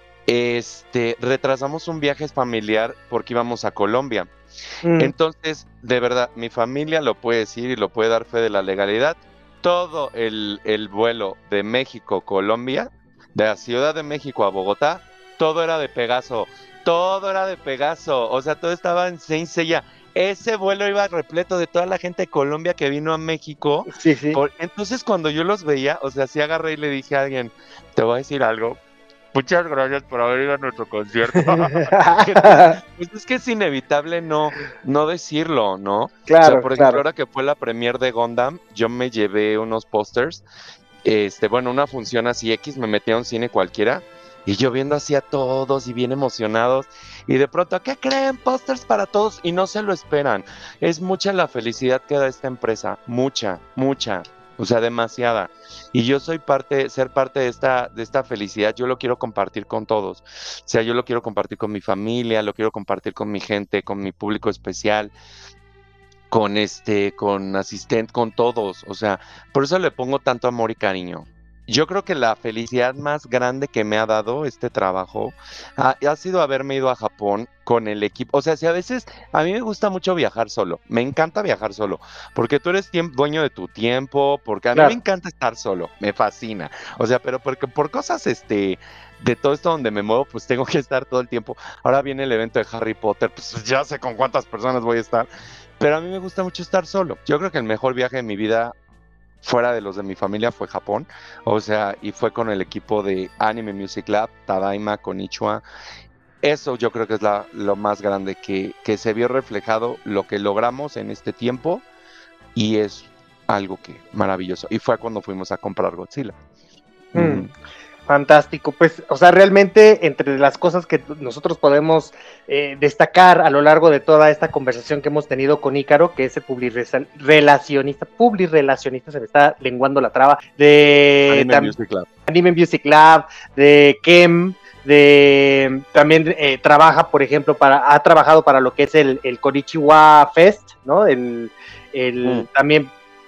este, retrasamos un viaje familiar porque íbamos a Colombia. Mm. Entonces, de verdad, mi familia lo puede decir y lo puede dar fe de la legalidad. Todo el, el vuelo de México a Colombia, de la Ciudad de México a Bogotá, todo era de Pegaso. Todo era de Pegaso. O sea, todo estaba en Saint Seiya. Ese vuelo iba repleto de toda la gente de Colombia que vino a México. Sí, sí. Por, entonces, cuando yo los veía, o sea, sí agarré y le dije a alguien, te voy a decir algo. Muchas gracias por haber ido a nuestro concierto. Entonces, pues es que es inevitable no, no decirlo, ¿no? Claro, o sea, por ejemplo, claro. ahora que fue la premiere de Gundam, yo me llevé unos pósters, este, bueno, una función así X, me metí a un cine cualquiera, y yo viendo así a todos y bien emocionados, y de pronto, ¿qué creen? Pósters para todos, y no se lo esperan. Es mucha la felicidad que da esta empresa, mucha, mucha. O sea, demasiada. Y yo soy parte, ser parte de esta, de esta felicidad, yo lo quiero compartir con todos. O sea, yo lo quiero compartir con mi familia, lo quiero compartir con mi gente, con mi público especial, con este, con asistente, con todos. O sea, por eso le pongo tanto amor y cariño. Yo creo que la felicidad más grande que me ha dado este trabajo ha, ha sido haberme ido a Japón con el equipo. O sea, si a veces a mí me gusta mucho viajar solo, me encanta viajar solo, porque tú eres tiemp- dueño de tu tiempo, porque a Claro. mí me encanta estar solo, me fascina. O sea, pero porque por cosas este de todo esto donde me muevo, pues tengo que estar todo el tiempo. Ahora viene el evento de Harry Potter, pues ya sé con cuántas personas voy a estar, pero a mí me gusta mucho estar solo. Yo creo que el mejor viaje de mi vida fuera de los de mi familia fue Japón, o sea, y fue con el equipo de Anime Music Lab, Tadaima, Konnichiwa. Eso yo creo que es la, lo más grande, que, que se vio reflejado lo que logramos en este tiempo, y es algo que maravilloso. Y fue cuando fuimos a comprar Godzilla. Mm. Fantástico, pues, o sea, realmente entre las cosas que nosotros podemos eh, destacar a lo largo de toda esta conversación que hemos tenido con Ícaro, que es el publirelacionista, publirelacionista, se me está lenguando la traba, de Anime tam, Music Lab, Anime Music Lab, de Kem, de también eh, trabaja, por ejemplo, para, ha trabajado para lo que es el, el Konichiwa Fest, ¿no? El, el mm. también.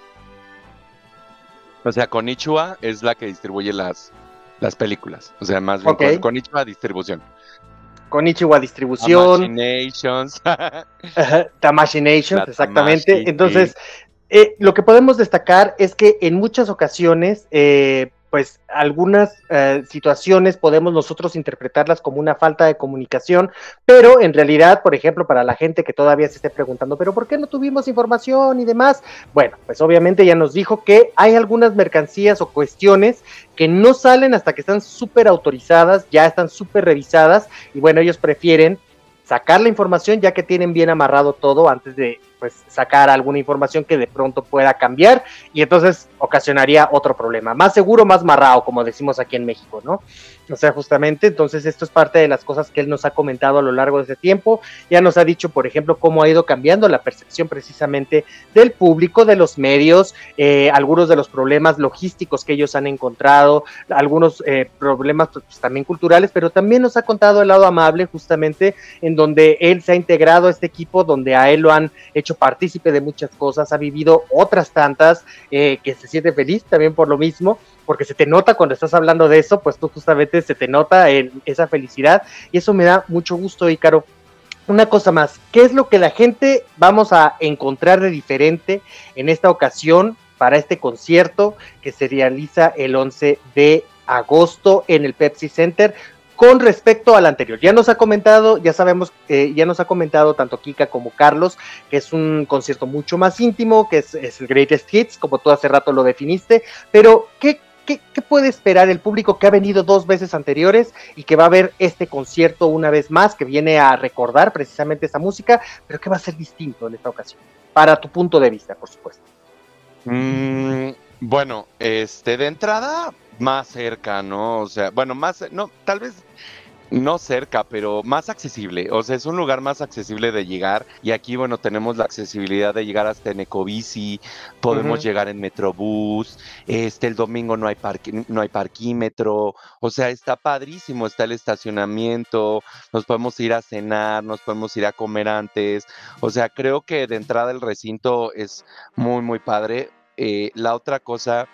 O sea, Konichiwa es la que distribuye las las películas, o sea, más bien okay. con Konichiwa Distribución. Konichiwa Distribución. Tamashinations. Tamashinations, exactamente. Tamashi, entonces, eh, lo que podemos destacar es que en muchas ocasiones, eh, pues algunas eh, situaciones podemos nosotros interpretarlas como una falta de comunicación, pero en realidad, por ejemplo, para la gente que todavía se esté preguntando, ¿pero por qué no tuvimos información y demás? Bueno, pues obviamente ya nos dijo que hay algunas mercancías o cuestiones que no salen hasta que están súper autorizadas, ya están súper revisadas, y bueno, ellos prefieren sacar la información ya que tienen bien amarrado todo antes de pues sacar alguna información que de pronto pueda cambiar y entonces ocasionaría otro problema, más seguro, más marrado, como decimos aquí en México, ¿no? O sea, justamente, entonces esto es parte de las cosas que él nos ha comentado a lo largo de ese tiempo, ya nos ha dicho, por ejemplo, cómo ha ido cambiando la percepción precisamente del público, de los medios, eh, algunos de los problemas logísticos que ellos han encontrado, algunos eh, problemas pues, también culturales, pero también nos ha contado el lado amable, justamente, en donde él se ha integrado a este equipo, donde a él lo han hecho partícipe de muchas cosas, ha vivido otras tantas, eh, que se siente feliz también por lo mismo, porque se te nota cuando estás hablando de eso, pues tú justamente se te nota en esa felicidad, y eso me da mucho gusto, Ícaro. Una cosa más, ¿qué es lo que la gente vamos a encontrar de diferente en esta ocasión para este concierto que se realiza el once de agosto en el Pepsi Center? Con respecto al anterior, ya nos ha comentado, ya sabemos, eh, ya nos ha comentado tanto Kika como Carlos, que es un concierto mucho más íntimo, que es, es el Greatest Hits, como tú hace rato lo definiste, pero ¿qué, qué, qué puede esperar el público que ha venido dos veces anteriores y que va a ver este concierto una vez más, que viene a recordar precisamente esa música, pero que va a ser distinto en esta ocasión? Para tu punto de vista, por supuesto. Mm, bueno, este, de entrada, más cerca, ¿no? O sea, bueno, más, no, tal vez no cerca, pero más accesible. O sea, es un lugar más accesible de llegar. Y aquí, bueno, tenemos la accesibilidad de llegar hasta en Ecobici, podemos uh-huh. llegar en Metrobús. Este, el domingo no hay parqui- no hay parquímetro. O sea, está padrísimo, está el estacionamiento. Nos podemos ir a cenar, nos podemos ir a comer antes. O sea, creo que de entrada el recinto es muy, muy padre. Eh, la otra cosa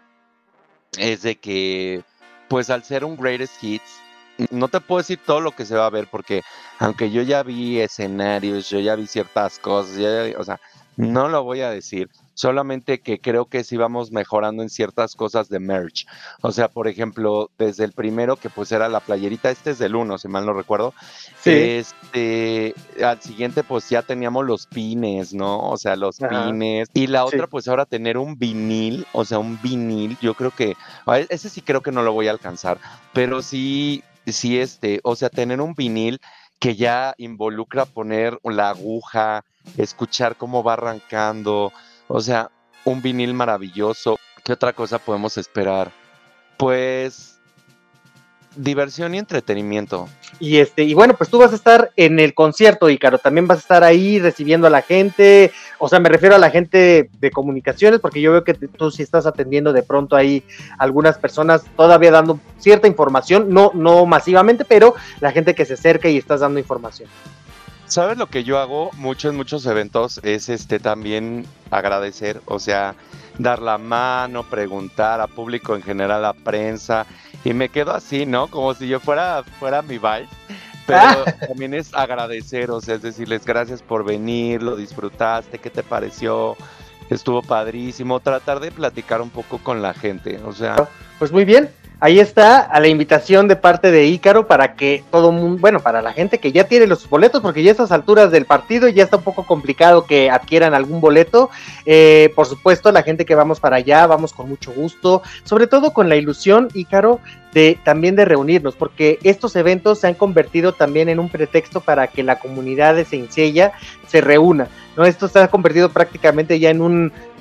es de que, pues al ser un Greatest Hits, no te puedo decir todo lo que se va a ver, porque aunque yo ya vi escenarios, yo ya vi ciertas cosas, ya, o sea, no lo voy a decir, solamente que creo que sí vamos mejorando en ciertas cosas de merch. O sea, por ejemplo, desde el primero, que pues era la playerita, este es del uno, si mal no recuerdo. Sí. Este, al siguiente pues ya teníamos los pines, ¿no? O sea, los Ajá. pines. Y la otra, sí. pues ahora tener un vinil, o sea, un vinil, yo creo que, ese sí creo que no lo voy a alcanzar, pero sí, sí este, o sea, tener un vinil que ya involucra poner la aguja, escuchar cómo va arrancando, o sea, un vinil maravilloso. ¿Qué otra cosa podemos esperar? Pues diversión y entretenimiento. Y este, y bueno, pues tú vas a estar en el concierto, Ícaro, también vas a estar ahí recibiendo a la gente, o sea, me refiero a la gente de comunicaciones, porque yo veo que tú sí estás atendiendo de pronto ahí algunas personas, todavía dando cierta información, no, no masivamente, pero la gente que se acerca y estás dando información. ¿Sabes lo que yo hago mucho en muchos eventos? Es este también agradecer, o sea, dar la mano, preguntar a público en general, a prensa, y me quedo así, ¿no? Como si yo fuera, fuera mi vibe, pero ah. también es agradecer, o sea, es decirles gracias por venir, lo disfrutaste, ¿qué te pareció? Estuvo padrísimo, tratar de platicar un poco con la gente, o sea... Pues muy bien. Ahí está a la invitación de parte de Ícaro para que todo mundo, bueno, para la gente que ya tiene los boletos, porque ya a estas alturas del partido ya está un poco complicado que adquieran algún boleto, eh, por supuesto la gente que vamos para allá, vamos con mucho gusto, sobre todo con la ilusión, Ícaro, de también de reunirnos, porque estos eventos se han convertido también en un pretexto para que la comunidad de Saint Seiya se reúna, ¿no? Esto se ha convertido prácticamente ya en un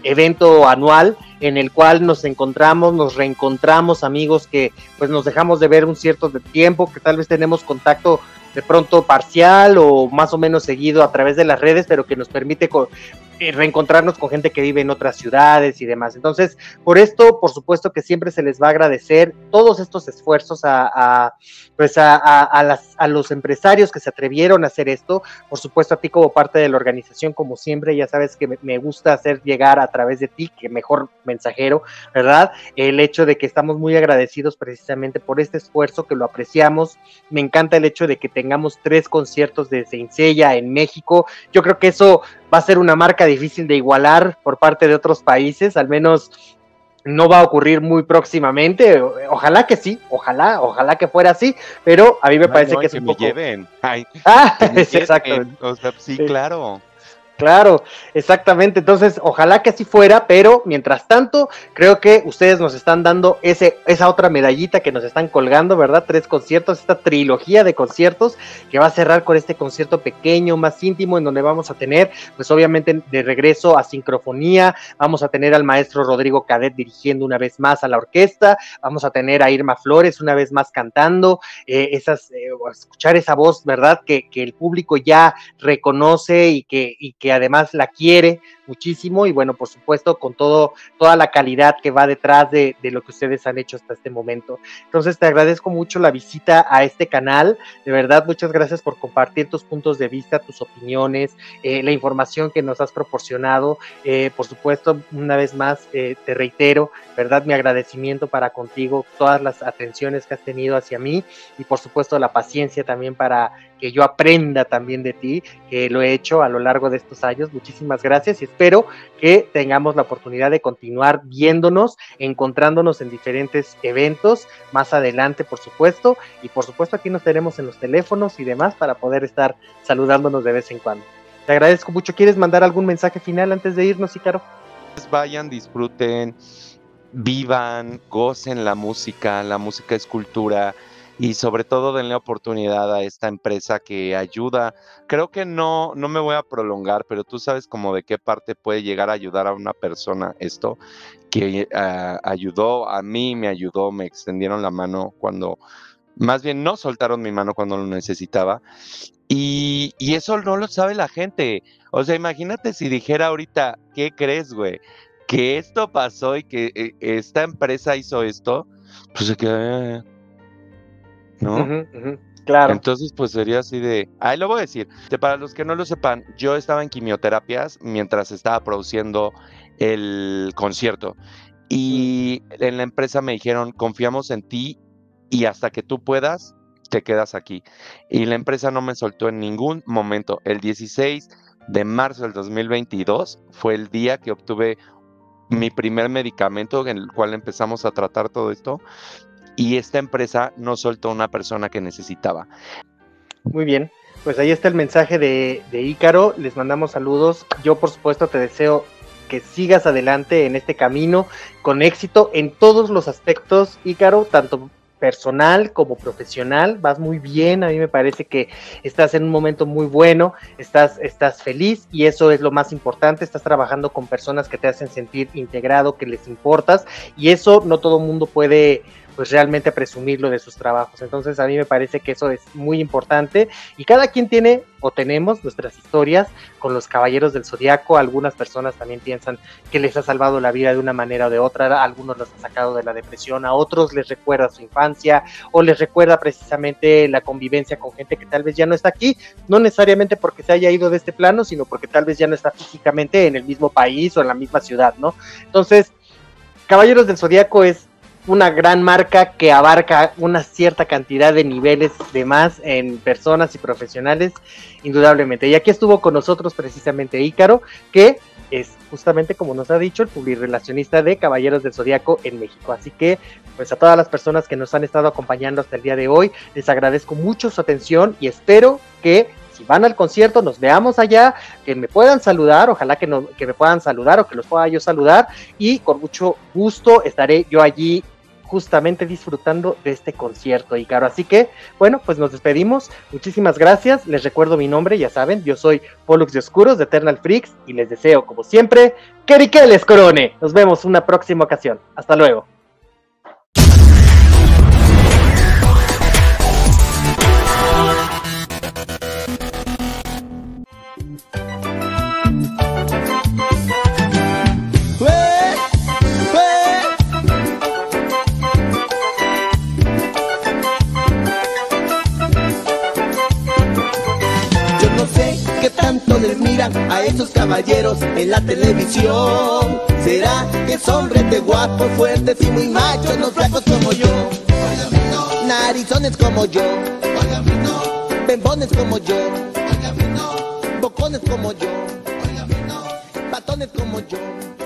evento anual en el cual nos encontramos, nos reencontramos, amigos que pues nos dejamos de ver un cierto tiempo, que tal vez tenemos contacto de pronto parcial o más o menos seguido a través de las redes, pero que nos permite co- eh, reencontrarnos con gente que vive en otras ciudades y demás. Entonces, por esto, por supuesto que siempre se les va a agradecer todos estos esfuerzos a, a pues a, a, a, las, a los empresarios que se atrevieron a hacer esto. Por supuesto, a ti como parte de la organización, como siempre, ya sabes que me, me gusta hacer llegar a través de ti, que mejor mensajero, ¿verdad? El hecho de que estamos muy agradecidos precisamente por este esfuerzo, que lo apreciamos. Me encanta el hecho de que tengamos tres conciertos de Saint Seiya en México. Yo creo que eso va a ser una marca difícil de igualar por parte de otros países, al menos no va a ocurrir muy próximamente. Ojalá que sí, ojalá, ojalá que fuera así, pero a mí me Ay, parece no, que es que un me poco... lleven. Ay, Ah, que me es exacto. lleven. O sea, sí, Sí. claro. Claro, exactamente. Entonces, ojalá que así fuera, pero mientras tanto, creo que ustedes nos están dando ese, esa otra medallita que nos están colgando, ¿verdad? Tres conciertos, esta trilogía de conciertos que va a cerrar con este concierto pequeño, más íntimo, en donde vamos a tener, pues obviamente de regreso a Sincrofonía, vamos a tener al maestro Rodrigo Cadet dirigiendo una vez más a la orquesta, vamos a tener a Irma Flores una vez más cantando, eh, esas, eh, escuchar esa voz, ¿verdad? Que, que el público ya reconoce y que, y que además la quiere muchísimo, y bueno, por supuesto, con todo, toda la calidad que va detrás de, de lo que ustedes han hecho hasta este momento. Entonces, te agradezco mucho la visita a este canal, de verdad, muchas gracias por compartir tus puntos de vista, tus opiniones, eh, la información que nos has proporcionado. Eh, por supuesto, una vez más, eh, te reitero, verdad, mi agradecimiento para contigo, todas las atenciones que has tenido hacia mí, y por supuesto la paciencia también para que yo aprenda también de ti, que lo he hecho a lo largo de estos años. Muchísimas gracias y espero que tengamos la oportunidad de continuar viéndonos, encontrándonos en diferentes eventos más adelante, por supuesto, y por supuesto aquí nos tenemos en los teléfonos y demás para poder estar saludándonos de vez en cuando. Te agradezco mucho. ¿Quieres mandar algún mensaje final antes de irnos, Ícaro? Vayan, disfruten, vivan, gocen la música, la música es cultura, y sobre todo denle oportunidad a esta empresa que ayuda. Creo que no, no me voy a prolongar, pero tú sabes como de qué parte puede llegar a ayudar a una persona esto, que uh, ayudó a mí, me ayudó, me extendieron la mano cuando, más bien no soltaron mi mano cuando lo necesitaba, y, y eso no lo sabe la gente. O sea, imagínate si dijera ahorita, ¿qué crees, güey? Que esto pasó y que eh, esta empresa hizo esto, pues se queda... ¿no? Uh-huh, uh-huh, claro. Entonces, pues sería así de... Ahí lo voy a decir. Para los que no lo sepan, yo estaba en quimioterapias mientras estaba produciendo el concierto. Y uh-huh. en la empresa me dijeron, confiamos en ti y hasta que tú puedas, te quedas aquí. Y la empresa no me soltó en ningún momento. El dieciséis de marzo del dos mil veintidós fue el día que obtuve mi primer medicamento en el cual empezamos a tratar todo esto. Y esta empresa no soltó a una persona que necesitaba. Muy bien, pues ahí está el mensaje de, de Ícaro, les mandamos saludos. Yo por supuesto te deseo que sigas adelante en este camino con éxito en todos los aspectos, Ícaro, tanto personal como profesional. Vas muy bien, a mí me parece que estás en un momento muy bueno, estás, estás feliz y eso es lo más importante. Estás trabajando con personas que te hacen sentir integrado, que les importas, y eso no todo el mundo puede pues realmente presumirlo de sus trabajos. Entonces a mí me parece que eso es muy importante, y cada quien tiene o tenemos nuestras historias con los Caballeros del Zodiaco. Algunas personas también piensan que les ha salvado la vida de una manera o de otra, a algunos los ha sacado de la depresión, a otros les recuerda su infancia o les recuerda precisamente la convivencia con gente que tal vez ya no está aquí, no necesariamente porque se haya ido de este plano, sino porque tal vez ya no está físicamente en el mismo país o en la misma ciudad, ¿no? Entonces, Caballeros del Zodiaco es una gran marca que abarca una cierta cantidad de niveles de más en personas y profesionales, indudablemente. Y aquí estuvo con nosotros precisamente Ícaro, que es justamente, como nos ha dicho, el publirelacionista de Caballeros del Zodiaco en México. Así que, pues a todas las personas que nos han estado acompañando hasta el día de hoy, les agradezco mucho su atención y espero que si van al concierto, nos veamos allá, que me puedan saludar, ojalá que, no, que me puedan saludar o que los pueda yo saludar, y con mucho gusto estaré yo allí justamente disfrutando de este concierto, Ícaro. Así que, bueno, pues nos despedimos. Muchísimas gracias. Les recuerdo mi nombre, ya saben, yo soy Pollux de Oscuros de Eternal Freaks y les deseo, como siempre, que Riquel les corone. Nos vemos una próxima ocasión. Hasta luego. Tanto les miran a esos caballeros en la televisión. ¿Será que son rete guapos, fuertes y muy machos, los flacos como yo? No. Narizones como yo, no. Bembones como yo, no. Bocones como yo, no. Patones como yo.